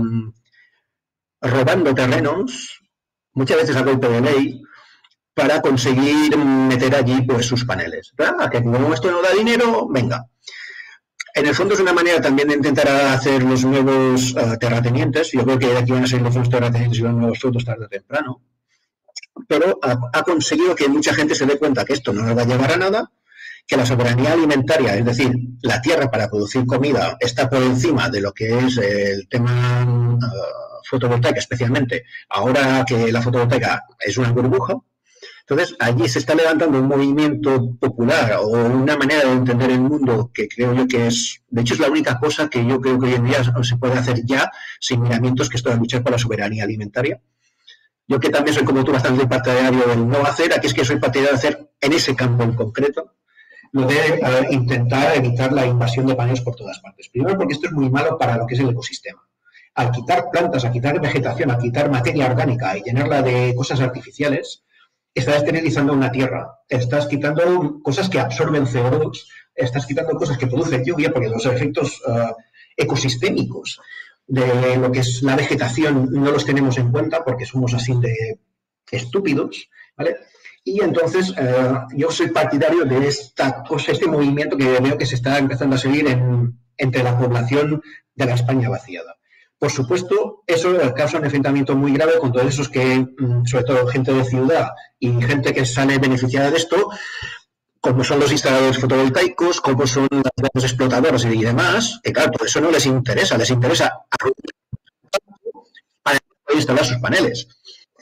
robando terrenos, muchas veces a golpe de ley, para conseguir meter allí pues sus paneles. Que como esto no da dinero, venga. En el fondo es una manera también de intentar hacer los nuevos terratenientes. Yo creo que aquí van a ser los nuevos terratenientes y los nuevos frutos tarde o temprano. Pero ha conseguido que mucha gente se dé cuenta que esto no nos va a llevar a nada, que la soberanía alimentaria, es decir, la tierra para producir comida, está por encima de lo que es el tema fotovoltaica, especialmente ahora que la fotovoltaica es una burbuja. Entonces, allí se está levantando un movimiento popular o una manera de entender el mundo que creo yo que es, de hecho, es la única cosa que yo creo que hoy en día se puede hacer ya sin miramientos, que es toda luchar por la soberanía alimentaria. Yo que también soy como tú bastante partidario del no hacer, aquí es que soy partidario de hacer en ese campo en concreto, lo de intentar evitar la invasión de paneles por todas partes. Primero porque esto es muy malo para lo que es el ecosistema. Al quitar plantas, a quitar vegetación, a quitar materia orgánica y llenarla de cosas artificiales, estás esterilizando una tierra, estás quitando cosas que absorben CO2, estás quitando cosas que producen lluvia, porque los efectos ecosistémicos de lo que es la vegetación no los tenemos en cuenta porque somos así de estúpidos, ¿vale? Y entonces yo soy partidario de esta cosa, este movimiento que veo que se está empezando a seguir entre la población de la España vaciada. Por supuesto, eso causa un enfrentamiento muy grave con todos esos que, sobre todo gente de ciudad y gente que sale beneficiada de esto, como son los instaladores fotovoltaicos, como son las grandes explotadoras y demás, que claro, todo eso no les interesa para instalar sus paneles.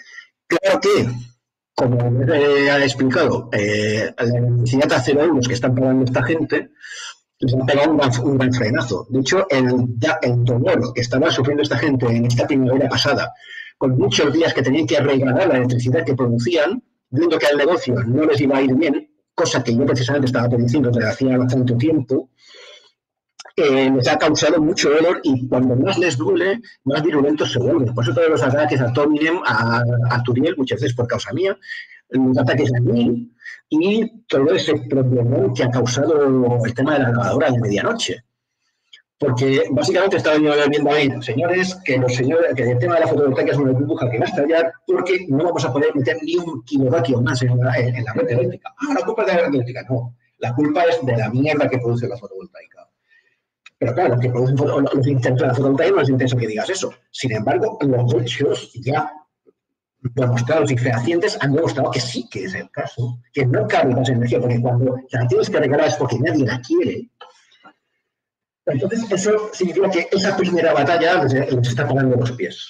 Claro que, como he explicado, la electricidad a 0 € que están pagando esta gente les han pegado un gran frenazo. De hecho, el dolor que estaba sufriendo esta gente en esta primavera pasada, con muchos días que tenían que regalar la electricidad que producían, viendo que al negocio no les iba a ir bien, cosa que yo precisamente estaba produciendo desde hacía bastante tiempo, les ha causado mucho dolor y cuando más les duele, más virulentos se vuelven. Por eso todos los ataques a Tominem, a Turiel, muchas veces por causa mía, los ataques a mí y todo ese problema que ha causado el tema de la lavadora de medianoche. Porque básicamente estaba yo viendo ahí, señores, que el tema de la fotovoltaica es una burbuja que va a estallar porque no vamos a poder meter ni un kilovatio más en la red eléctrica. Ah, la culpa es de la red eléctrica. No, la culpa es de la mierda que produce la fotovoltaica. Pero claro, los que producen los intentos de la fotovoltaica no les interesa que digas eso. Sin embargo, los hechos ya demostrados y fehacientes han demostrado que sí que es el caso, que no cargas energía, porque cuando la tienes que regalar es porque nadie la quiere. Entonces, eso significa que esa primera batalla les está pagando los pies.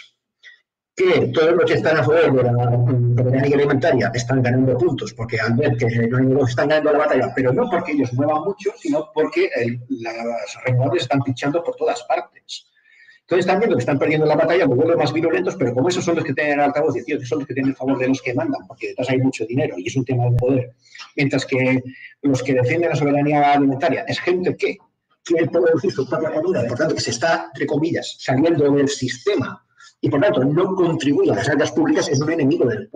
Que todos los que están a favor de la soberanía alimentaria están ganando puntos, porque al ver que los están ganando la batalla, pero no porque ellos muevan mucho, sino porque las renovables están pinchando por todas partes. Entonces están viendo que están perdiendo la batalla, me vuelven más virulentos, pero como esos son los que tienen altavoz, y son los que tienen el favor de los que mandan, porque detrás hay mucho dinero y es un tema de poder, mientras que los que defienden la soberanía alimentaria es gente que quiere producir su propia comida, por tanto que se está, entre comillas, saliendo del sistema y por tanto no contribuye a las arcas públicas, es un enemigo del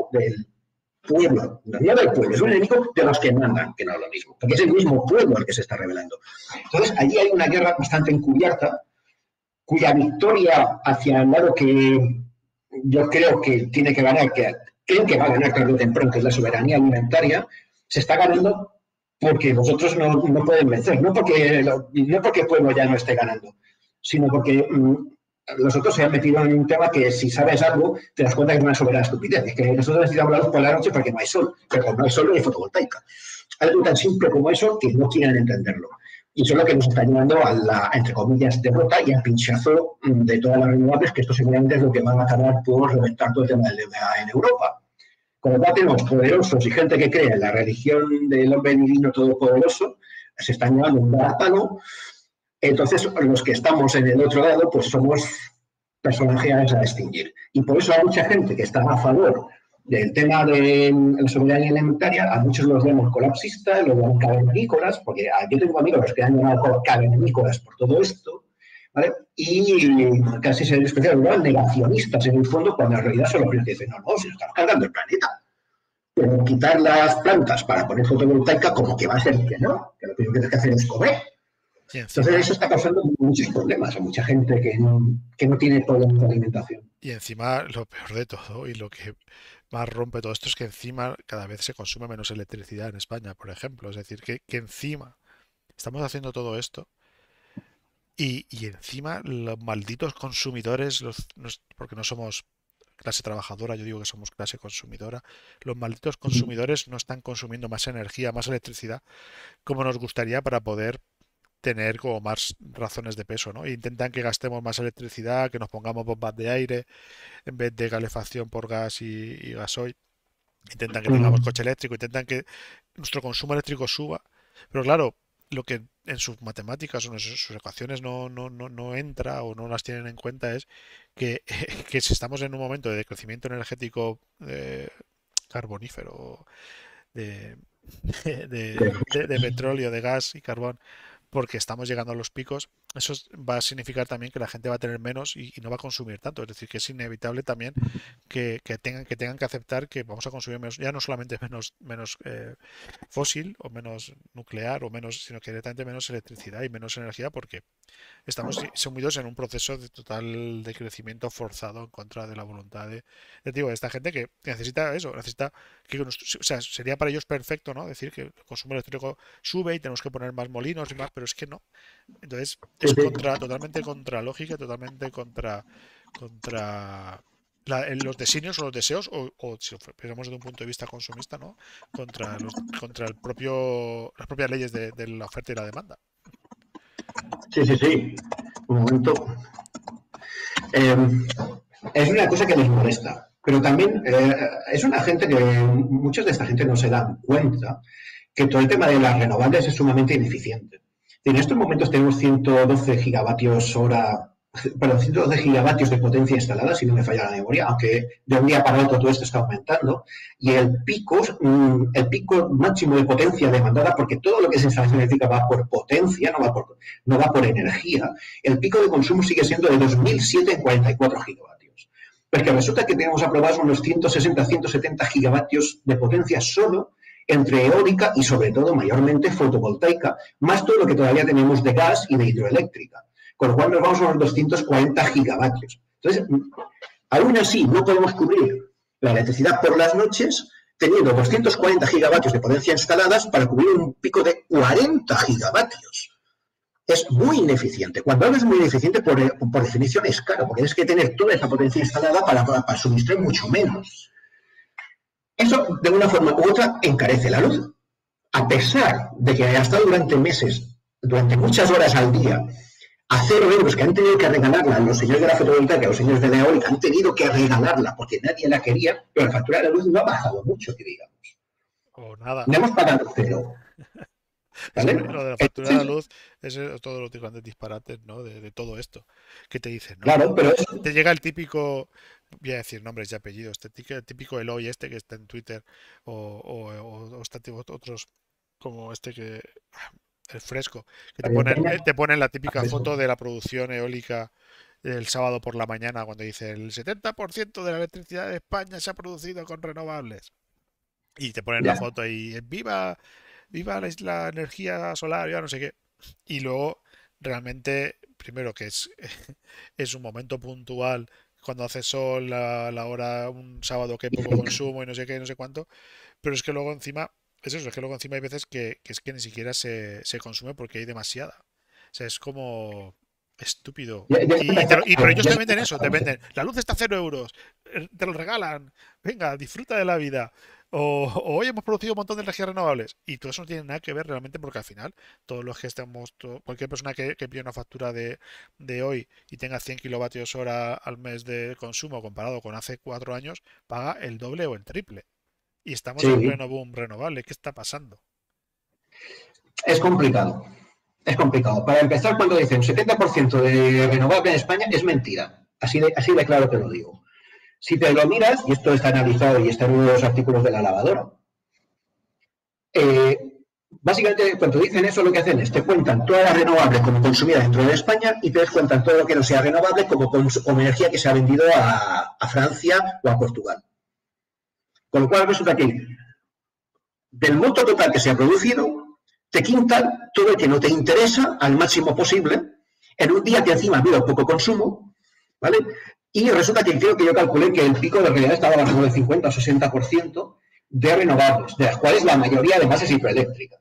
pueblo, no del pueblo, es un enemigo de los que mandan, que no es lo mismo, porque es el mismo pueblo el que se está rebelando. Entonces allí hay una guerra bastante encubierta, cuya victoria hacia el lado que yo creo que tiene que ganar, que creo que va a ganar tarde o temprano, que es la soberanía alimentaria, se está ganando porque vosotros no pueden vencer, no porque el pueblo ya no esté ganando, sino porque los otros se han metido en un tema que si sabes algo te das cuenta que es una soberana estupidez, es que nosotros necesitamos la luz por la noche porque no hay sol, pero como no hay sol no hay fotovoltaica. Algo tan simple como eso que no quieren entenderlo. Y eso es lo que nos está llevando a la, entre comillas, derrota y al pinchazo de todas las renovables, que esto seguramente es lo que van a acabar por reventar todo el tema del EVA en Europa. Con lo cual tenemos poderosos y gente que cree en la religión del hombre divino todopoderoso, se están llevando un palo. Entonces, los que estamos en el otro lado, pues somos personajes a extinguir. Y por eso hay mucha gente que está a favor del tema de la soberanía alimentaria, a muchos los vemos colapsistas, los vemos cavernícolas, porque yo tengo amigos que han llamado cavernícolas por todo esto, ¿vale? Y casi se especial, negacionistas en el fondo, cuando en realidad son los que dicen, no, si nos estamos cargando el planeta. Pero quitar las plantas para poner fotovoltaica, como que va a ser que no, que lo primero que tienes que hacer es comer. Entonces eso está causando muchos problemas a mucha gente que no tiene problemas de alimentación. Y encima, lo peor de todo, y lo que más rompe todo esto, es que encima cada vez se consume menos electricidad en España, por ejemplo. Es decir, que encima estamos haciendo todo esto y encima los malditos consumidores, porque no somos clase trabajadora, yo digo que somos clase consumidora, los malditos consumidores no están consumiendo más energía, más electricidad, como nos gustaría para poder tener como más razones de peso, ¿no? Intentan que gastemos más electricidad, que nos pongamos bombas de aire en vez de calefacción por gas y gasoil. Intentan que tengamos coche eléctrico, intentan que nuestro consumo eléctrico suba. Pero claro, lo que en sus matemáticas o en sus ecuaciones no entra o no las tienen en cuenta es que, que si estamos en un momento de crecimiento energético carbonífero, de, de petróleo, de gas y carbón, porque estamos llegando a los picos, eso va a significar también que la gente va a tener menos y no va a consumir tanto. Es decir, que es inevitable también que tengan que aceptar que vamos a consumir menos, ya no solamente menos fósil o menos nuclear o menos, sino que directamente menos electricidad y menos energía, porque estamos sumidos en un proceso de total de crecimiento forzado en contra de la voluntad de esta gente que necesita eso, necesita que, o sea, sería para ellos perfecto, ¿no? Decir que el consumo eléctrico sube y tenemos que poner más molinos y más, pero es que no. Entonces es totalmente contra lógica, totalmente contra los designios o los deseos, o si lo pensamos desde un punto de vista consumista, ¿no? Contra las propias leyes de la oferta y la demanda. Sí. Un momento. Es una cosa que nos molesta. Pero también es una gente que muchos de esta gente no se dan cuenta que todo el tema de las renovables es sumamente ineficiente. En estos momentos tenemos 112 gigavatios hora, perdón, 112 gigavatios de potencia instalada, si no me falla la memoria, aunque de un día para otro todo esto está aumentando, y el pico máximo de potencia demandada, porque todo lo que es instalación eléctrica va por potencia, no va por energía, el pico de consumo sigue siendo de 2007 en 44 gigavatios. Porque resulta que tenemos aprobados unos 160, 170 gigavatios de potencia solo entre eólica y sobre todo mayormente fotovoltaica, más todo lo que todavía tenemos de gas y de hidroeléctrica. Con lo cual nos vamos a unos 240 gigavatios. Entonces, aún así no podemos cubrir la electricidad por las noches teniendo 240 gigavatios de potencia instaladas para cubrir un pico de 40 gigavatios. Es muy ineficiente. Cuando algo es muy ineficiente, por definición es caro, porque tienes que tener toda esa potencia instalada para suministrar mucho menos. Eso, de una forma u otra, encarece la luz. A pesar de que haya estado durante meses, durante muchas horas al día, a 0 euros, que han tenido que regalarla, los señores de la fotovoltaica, los señores de la eólica, han tenido que regalarla porque nadie la quería, pero la factura de la luz no ha bajado mucho, que digamos. O nada. No hemos pagado 0. ¿Vale? Lo de la factura de la luz es todos los grandes disparates, ¿no? De todo esto. Que te dicen, ¿no? Claro, pero te llega el típico, voy a decir nombres y apellidos, el típico Eloy este que está en Twitter, o otros como este que, el Fresco, que te ponen la típica foto de la producción eólica el sábado por la mañana cuando dice el 70% de la electricidad de España se ha producido con renovables. Y te ponen la foto ahí, viva la energía solar, ya no sé qué. Y luego, realmente, primero que es un momento puntual, cuando hace sol, la hora, un sábado que hay poco consumo y no sé qué, no sé cuánto. Pero es que luego encima, es que luego encima hay veces que es que ni siquiera se consume porque hay demasiada. O sea, es como estúpido. Pero ellos te venden eso, te venden, la luz está a 0 euros, te lo regalan, venga, disfruta de la vida. O hoy hemos producido un montón de energías renovables. Y todo eso no tiene nada que ver realmente porque al final, todos los que estamos, cualquier persona que pide una factura de hoy y tenga 100 kilovatios hora al mes de consumo comparado con hace 4 años, paga el doble o el triple. Y estamos en pleno boom renovable. ¿Qué está pasando? Es complicado. Es complicado. Para empezar, cuando dicen 70% de renovable en España, es mentira. Así de claro te lo digo. Si te lo miras, y esto está analizado y está en uno de los artículos de la lavadora, básicamente cuando dicen eso lo que hacen es te cuentan toda la renovable como consumida dentro de España y te descuentan todo lo que no sea renovable como energía que se ha vendido a Francia o a Portugal. Con lo cual resulta que del monto total que se ha producido, te quitan todo el que no te interesa al máximo posible en un día que encima ha habido poco consumo, ¿vale? Y resulta que creo que yo calculé que el pico de realidad estaba bajando del 50 al 60% de renovables, de las cuales la mayoría además es hidroeléctrica.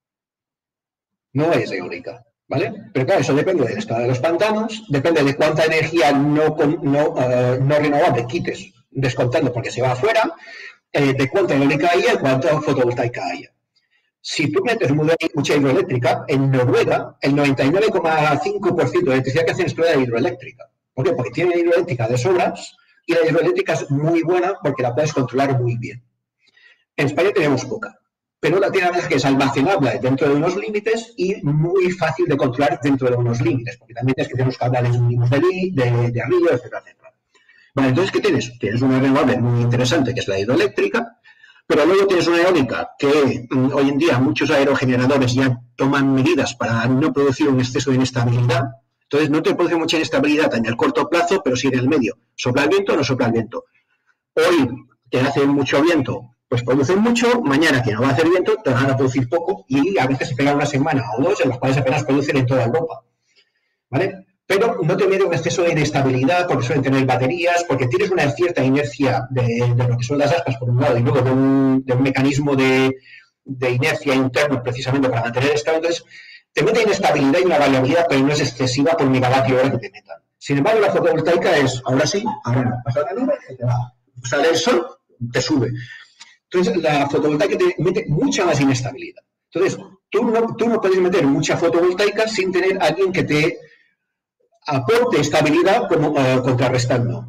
No es eólica, ¿vale? Pero claro, eso depende del estado de los pantanos, depende de cuánta energía no renovable quites descontando porque se va afuera, de cuánta eólica haya y cuánta fotovoltaica haya. Si tú metes mucha hidroeléctrica, en Noruega el 99,5% de electricidad que hacen es toda hidroeléctrica. ¿Por qué? Porque tienen hidroeléctrica de sobras y la hidroeléctrica es muy buena porque la puedes controlar muy bien. En España tenemos poca, pero la tiene la verdad que es almacenable dentro de unos límites y muy fácil de controlar dentro de unos límites, porque también tienes que tener unos cables mínimos de arriba, etcétera, etcétera. Vale, entonces, ¿qué tienes? Tienes una renovable muy interesante que es la hidroeléctrica, pero luego tienes una eólica que hoy en día muchos aerogeneradores ya toman medidas para no producir un exceso de inestabilidad. Entonces, no te produce mucha inestabilidad en el corto plazo, pero sí en el medio. ¿Sopla el viento o no sopla el viento? Hoy te hace mucho viento, pues producen mucho. Mañana, que no va a hacer viento, te van a producir poco. Y a veces se pegan una semana o dos en las cuales apenas producen en toda Europa. ¿Vale? Pero no te mide un exceso de inestabilidad porque suelen tener baterías, porque tienes una cierta inercia de lo que son las aspas, por un lado, y luego de un mecanismo de inercia interno precisamente para mantener estado. Entonces, te mete inestabilidad y una variabilidad, pero no es excesiva por megavatio hora que te metan. Sin embargo, la fotovoltaica es, ahora sí, ahora no. Pasa la nube, se te va. Sale el sol, te sube. Entonces, la fotovoltaica te mete mucha más inestabilidad. Entonces, tú no puedes meter mucha fotovoltaica sin tener a alguien que te aporte estabilidad como contrarrestando.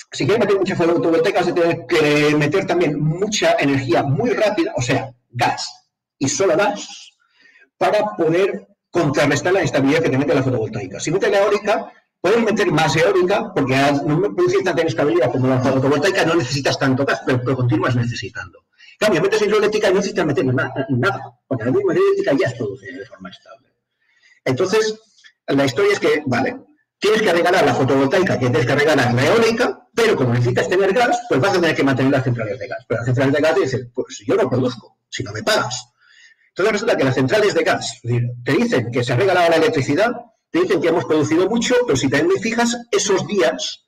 Si quieres meter mucha fotovoltaica, vas a tener que meter también mucha energía muy rápida, o sea, gas y solo gas, para poder contrarrestar la inestabilidad que te mete la fotovoltaica. Si metes la eólica, puedes meter más eólica, porque al no producir tanta inestabilidad como la fotovoltaica, no necesitas tanto gas, pero continúas necesitando. En cambio, metes hidroeléctrica y no necesitas meter nada, porque la misma hidroeléctrica ya es producida de forma estable. Entonces, la historia es que, vale, tienes que regalar la fotovoltaica, que tienes que regalar la eólica, pero como necesitas tener gas, pues vas a tener que mantener las centrales de gas. Pero las centrales de gas te dicen, pues yo no produzco, si no me pagas. Entonces resulta que las centrales de gas, es decir, te dicen que se ha regalado la electricidad, te dicen que hemos producido mucho, pero si también te fijas, esos días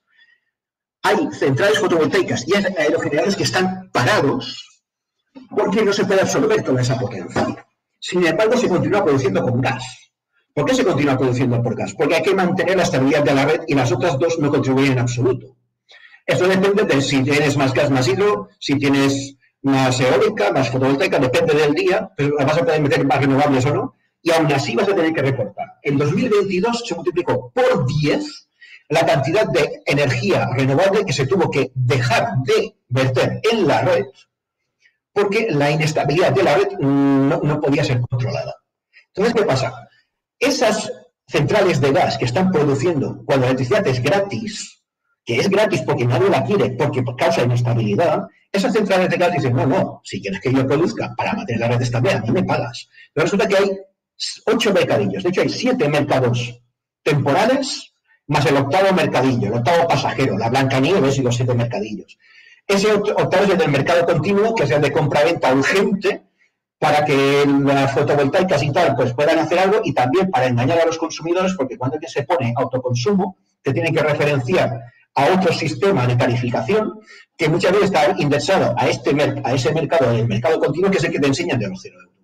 hay centrales fotovoltaicas y aerogeneradores que están parados porque no se puede absorber toda esa potencia. Sin embargo, se continúa produciendo con gas. ¿Por qué se continúa produciendo por gas? Porque hay que mantener la estabilidad de la red y las otras dos no contribuyen en absoluto. Esto depende de si tienes más gas, más hidro, si tienes más eólica, más fotovoltaica, depende del día, pero vas a poder meter más renovables o no, y aún así vas a tener que recortar. En 2022 se multiplicó por 10 la cantidad de energía renovable que se tuvo que dejar de verter en la red porque la inestabilidad de la red no podía ser controlada. Entonces, ¿qué pasa? Esas centrales de gas que están produciendo cuando la electricidad es gratis, que es gratis porque nadie la quiere, porque causa inestabilidad, esas centrales de gas dicen, no, si quieres que yo produzca para mantener la red estable, a mí me pagas. Pero resulta que hay 8 mercadillos, de hecho hay 7 mercados temporales, más el octavo mercadillo, el octavo pasajero, la Blancanieves y los 7 mercadillos. Ese octavo es el del mercado continuo, que es el de compra-venta urgente, para que las fotovoltaicas y tal pues puedan hacer algo y también para engañar a los consumidores, porque cuando se pone autoconsumo, te tienen que referenciar a otro sistema de tarificación que muchas veces está indexado a ese mercado, el mercado continuo, que es el que te enseñan de los 0 euros.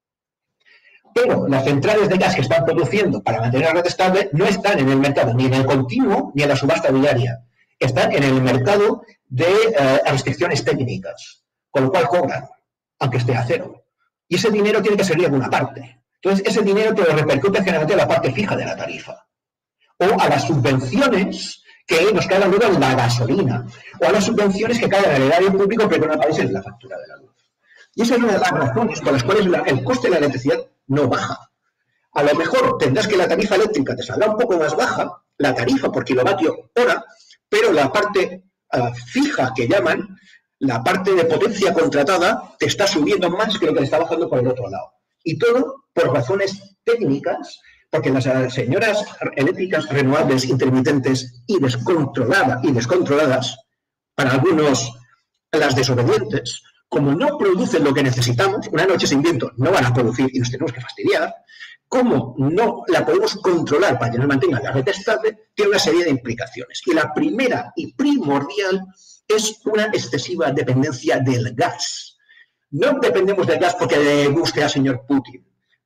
Pero las centrales de gas que están produciendo para mantener la red estable no están en el mercado, ni en el continuo, ni en la subasta diaria. Están en el mercado de restricciones técnicas, con lo cual cobran, aunque esté a cero. Y ese dinero tiene que salir de alguna parte. Entonces, ese dinero te lo repercute generalmente a la parte fija de la tarifa. O a las subvenciones que nos caigan luego en la gasolina. O a las subvenciones que caigan en el erario público, pero que no aparecen en la factura de la luz. Y esa es una de las razones por las cuales el coste de la electricidad no baja. A lo mejor tendrás que la tarifa eléctrica te saldrá un poco más baja, la tarifa por kilovatio hora, pero la parte fija que llaman, la parte de potencia contratada, te está subiendo más que lo que te está bajando por el otro lado. Y todo por razones técnicas, porque las señoras eléctricas renovables, intermitentes y descontroladas, para algunos las desobedientes, como no producen lo que necesitamos, una noche sin viento no van a producir y nos tenemos que fastidiar, como no la podemos controlar para que nos mantenga la red estable, tiene una serie de implicaciones. Y la primera y primordial es una excesiva dependencia del gas. No dependemos del gas porque le guste al señor Putin,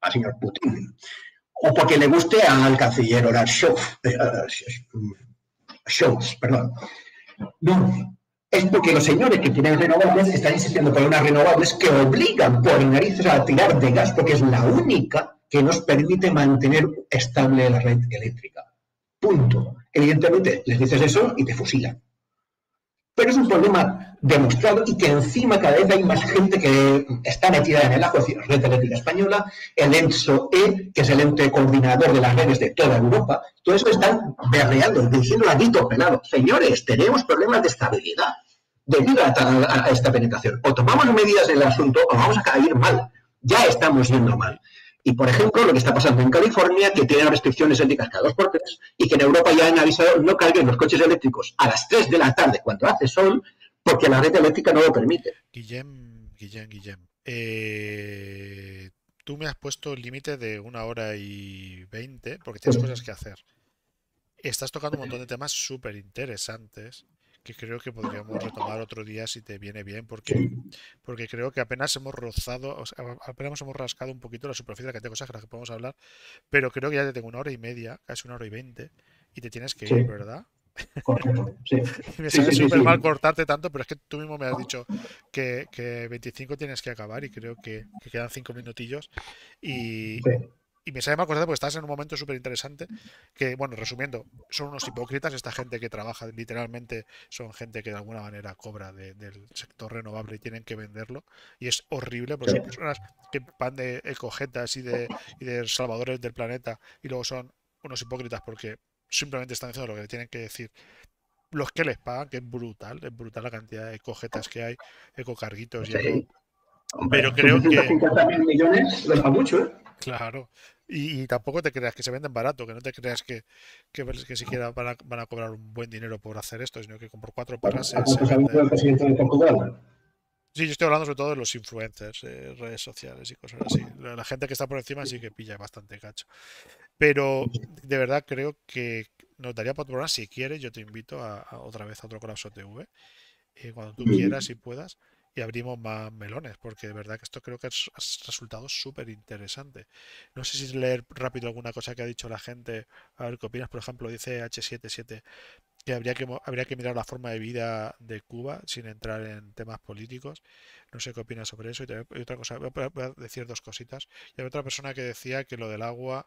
o porque le guste al canciller Olaf Scholz, perdón. No, es porque los señores que tienen renovables están insistiendo por unas renovables que obligan por narices a tirar de gas porque es la única que nos permite mantener estable la red eléctrica. Punto. Evidentemente, les dices eso y te fusilan. Pero es un problema demostrado y que encima cada vez hay más gente que está metida en el ajo, es decir, Red Eléctrica Española, el ENTSO-E, que es el ente coordinador de las redes de toda Europa, todo eso están berreando, diciendo a grito pelado, señores, tenemos problemas de estabilidad debido a esta penetración. O tomamos medidas en el asunto o vamos a caer mal. Ya estamos yendo mal. Y, por ejemplo, lo que está pasando en California, que tienen restricciones eléctricas cada 2x3, y que en Europa ya han avisado no carguen los coches eléctricos a las 3 de la tarde cuando hace sol, porque la red eléctrica no lo permite. Guillem, tú me has puesto el límite de 1 hora y 20 porque tienes cosas que hacer. Estás tocando un montón de temas súper interesantes que creo que podríamos retomar otro día si te viene bien, porque creo que apenas hemos rozado, o sea, apenas hemos rascado un poquito la superficie de la cantidad de cosas de las que podemos hablar, pero creo que ya te tengo 1 hora y media, casi 1 hora y 20, y te tienes que ir, ¿verdad? Correcto, sí. Me sabe súper mal cortarte tanto, pero es que tú mismo me has dicho que 25 tienes que acabar y creo que quedan 5 minutillos y, Sí. y me sale mal acordar porque estás en un momento súper interesante que, bueno, resumiendo, son unos hipócritas, esta gente que trabaja literalmente son gente que de alguna manera cobra del sector renovable y tienen que venderlo y es horrible porque Sí. son personas que van de ecogetas y de salvadores del planeta y luego son unos hipócritas porque simplemente están diciendo lo que tienen que decir los que les pagan, que es brutal la cantidad de ecogetas que hay, ecocarguitos y eco... Sí. Hombre, Pero tus creo que 250.000 millones no da mucho, ¿eh? claro. Y tampoco te creas que se venden barato, que no te creas que siquiera van a cobrar un buen dinero por hacer esto, sino que por 4 perras ¿A se cuánto se ha vendido vende. el presidente de Portugal? Sí, yo estoy hablando sobre todo de los influencers, redes sociales y cosas así. La gente que está por encima sí que pilla bastante cacho. Pero de verdad creo que nos daría para otro programa. Si quieres, yo te invito a otra vez a otro Colapso TV cuando tú quieras y puedas, y abrimos más melones, porque de verdad que esto creo que ha resultado súper interesante. No sé si leer rápido alguna cosa que ha dicho la gente, a ver qué opinas. Por ejemplo, dice H77 que habría que mirar la forma de vida de Cuba sin entrar en temas políticos. No sé qué opinas sobre eso. Y otra cosa, voy a decir dos cositas. Y hay otra persona que decía que lo del agua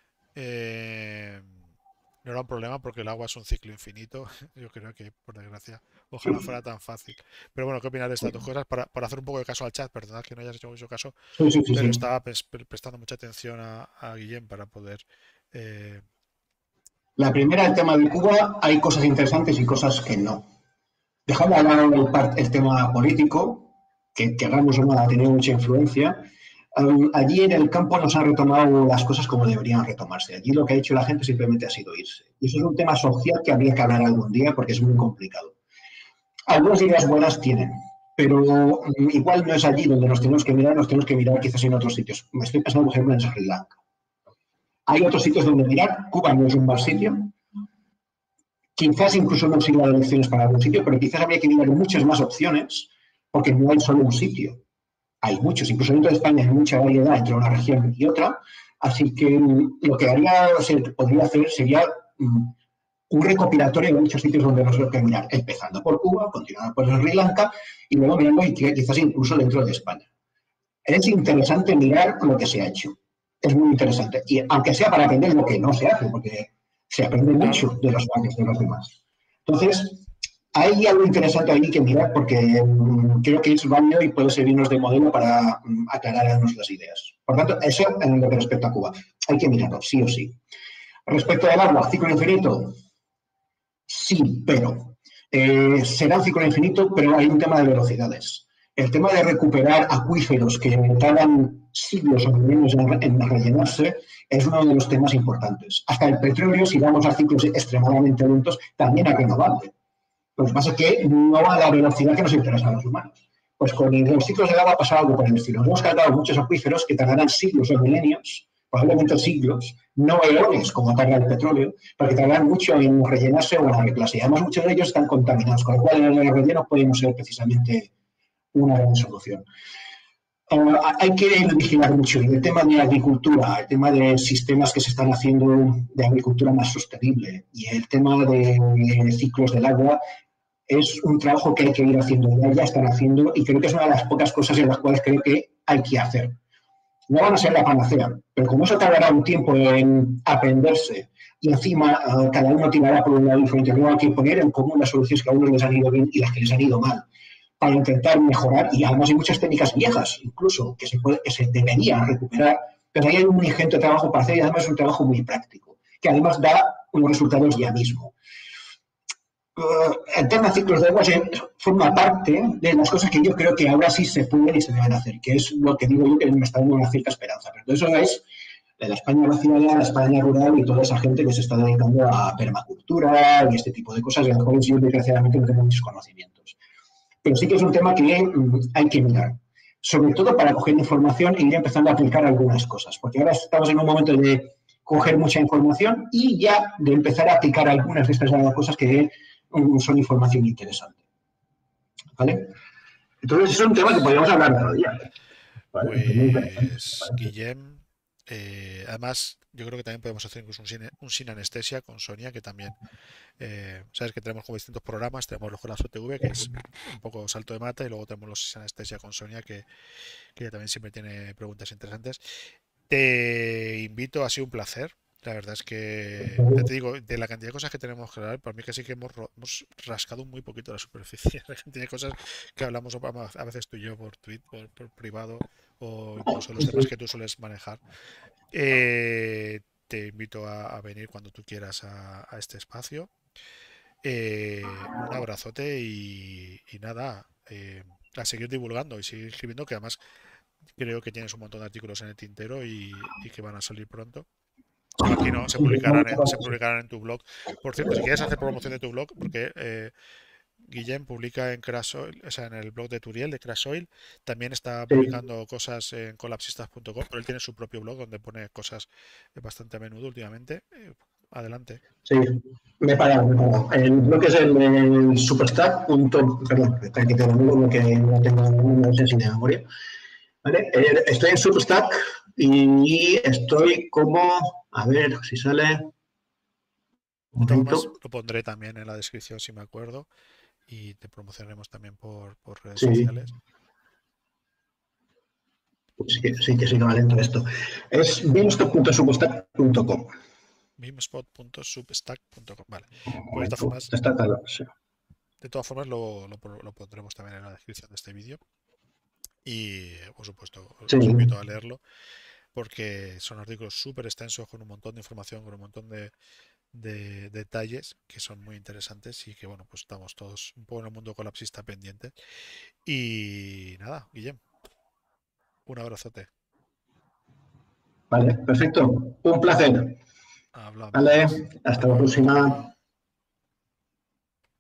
eh, no era un problema porque el agua es un ciclo infinito. Yo creo que, por desgracia, ojalá fuera tan fácil. Pero bueno, ¿qué opinas de estas dos cosas? Para hacer un poco de caso al chat, perdonad que no hayas hecho mucho caso, Sí, sí, sí, pero sí. estaba prestando mucha atención a Guillem para poder... eh, La primera, el tema de Cuba, hay cosas interesantes y cosas que no. Dejando de lado el tema político, que querramos o no ha tenido mucha influencia, allí en el campo no se han retomado las cosas como deberían retomarse. Allí lo que ha hecho la gente simplemente ha sido irse. Y eso es un tema social que habría que hablar algún día porque es muy complicado. Algunas ideas buenas tienen, pero igual no es allí donde nos tenemos que mirar quizás en otros sitios. Me estoy pensando, por ejemplo, en Sri Lanka. Hay otros sitios donde mirar. Cuba no es un mal sitio. Quizás incluso no sirva de elecciones para algún sitio, pero quizás habría que mirar muchas más opciones porque no hay solo un sitio. Hay muchos, incluso dentro de España hay mucha variedad entre una región y otra. Así que lo que se podría hacer sería un recopilatorio de muchos sitios donde nos lo que mirar, empezando por Cuba, continuando por Sri Lanka y luego mirando y quizás incluso dentro de España. Es interesante mirar lo que se ha hecho. Es muy interesante. Y aunque sea para aprender lo que no se hace, porque se aprende claro, mucho de los fallos de los demás. Entonces, hay algo interesante ahí que mirar porque creo que es válido y puede servirnos de modelo para aclararnos las ideas. Por tanto, eso en lo que respecta a Cuba. Hay que mirarlo, sí o sí. Respecto al agua, ciclo infinito, sí, pero será un ciclo infinito, pero hay un tema de velocidades. El tema de recuperar acuíferos que tardan siglos o milenios en rellenarse es uno de los temas importantes. Hasta el petróleo, si vamos a ciclos extremadamente lentos, también es renovable. Lo que pasa es que no va a la velocidad que nos interesa a los humanos. Pues con los ciclos del agua ha pasado algo por el estilo. Hemos cargado muchos acuíferos que tardarán siglos o milenios, probablemente siglos, no eones como tarda el petróleo, porque tardarán mucho en rellenarse o en arreglarse. Y además muchos de ellos están contaminados, con lo cual el relleno puede no ser precisamente una gran solución. Hay que vigilar mucho el tema de agricultura, el tema de sistemas que se están haciendo de agricultura más sostenible y el tema de ciclos del agua es un trabajo que hay que ir haciendo, ya están haciendo y creo que es una de las pocas cosas en las cuales creo que hay que hacer. No van a ser la panacea, pero como eso tardará un tiempo en aprenderse y encima cada uno tirará por un lado diferente, luego hay que poner en común las soluciones que a unos les han ido bien y las que les han ido mal para intentar mejorar y además hay muchas técnicas viejas incluso que se deberían recuperar, pero ahí hay un ingente trabajo para hacer y además es un trabajo muy práctico, que además da unos resultados ya mismo. El tema de ciclos de agua forma parte de las cosas que yo creo que ahora sí se pueden y se deben hacer, que es lo que digo yo que me está dando una cierta esperanza. Pero eso es de la España vaciada, la España rural y toda esa gente que se está dedicando a permacultura y este tipo de cosas, de las cuales yo desgraciadamente no tengo muchos conocimientos. Pero sí que es un tema que hay que mirar, sobre todo para coger información e ir empezando a aplicar algunas cosas, porque ahora estamos en un momento de coger mucha información y ya de empezar a aplicar algunas de estas cosas que son información interesante. ¿Vale? Entonces, es un tema que podríamos hablar otro día. ¿Vale? Es muy interesante, me pues parece. Guillem, además yo creo que también podemos hacer incluso un sin anestesia con Sonia, que también, sabes que tenemos como distintos programas, tenemos los Colapso TV, que es un poco salto de mata, y luego tenemos los sin anestesia con Sonia, que ella también siempre tiene preguntas interesantes. Te invito, ha sido un placer. La verdad es que, ya te digo, de la cantidad de cosas que tenemos que hablar, para mí casi que hemos rascado muy poquito la superficie. La cantidad de cosas que hablamos a veces tú y yo por tweet, por privado, o incluso los temas que tú sueles manejar. Te invito a venir cuando tú quieras a este espacio. Un abrazote y nada, a seguir divulgando y seguir escribiendo, que además creo que tienes un montón de artículos en el tintero y que van a salir pronto. Imagino, Sí, se publicarán en tu blog. Por cierto, si quieres hacer promoción de tu blog, porque Guillem publica en Crash Oil, o sea, en el blog de Turiel de Crash Oil, también está sí, publicando cosas en colapsistas.com, pero él tiene su propio blog donde pone cosas bastante a menudo últimamente. Adelante. sí, me he parado, me he parado. El blog es el superstack. Perdón, está aquí tengo un blog que no tengo, no sé si de memoria. ¿Vale? Estoy en Substack y estoy como, a ver si sale, un De todas momento. formas, lo pondré también en la descripción si me acuerdo y te promocionaremos también por redes Sí, sociales. sí que va lento esto. Es beanstalk.substack.com. Beamspot.substack.com. Vale. Un Pues momento, está claro, sí. de todas formas lo pondremos también en la descripción de este vídeo. Y por supuesto, Sí, os invito a leerlo porque son artículos súper extensos con un montón de información, con un montón de detalles que son muy interesantes y que, bueno, pues estamos todos un poco en el mundo colapsista pendiente. Y nada, Guillem, un abrazote. vale, perfecto. Un placer. Vale, Hablamos. Hasta hasta la luego. próxima.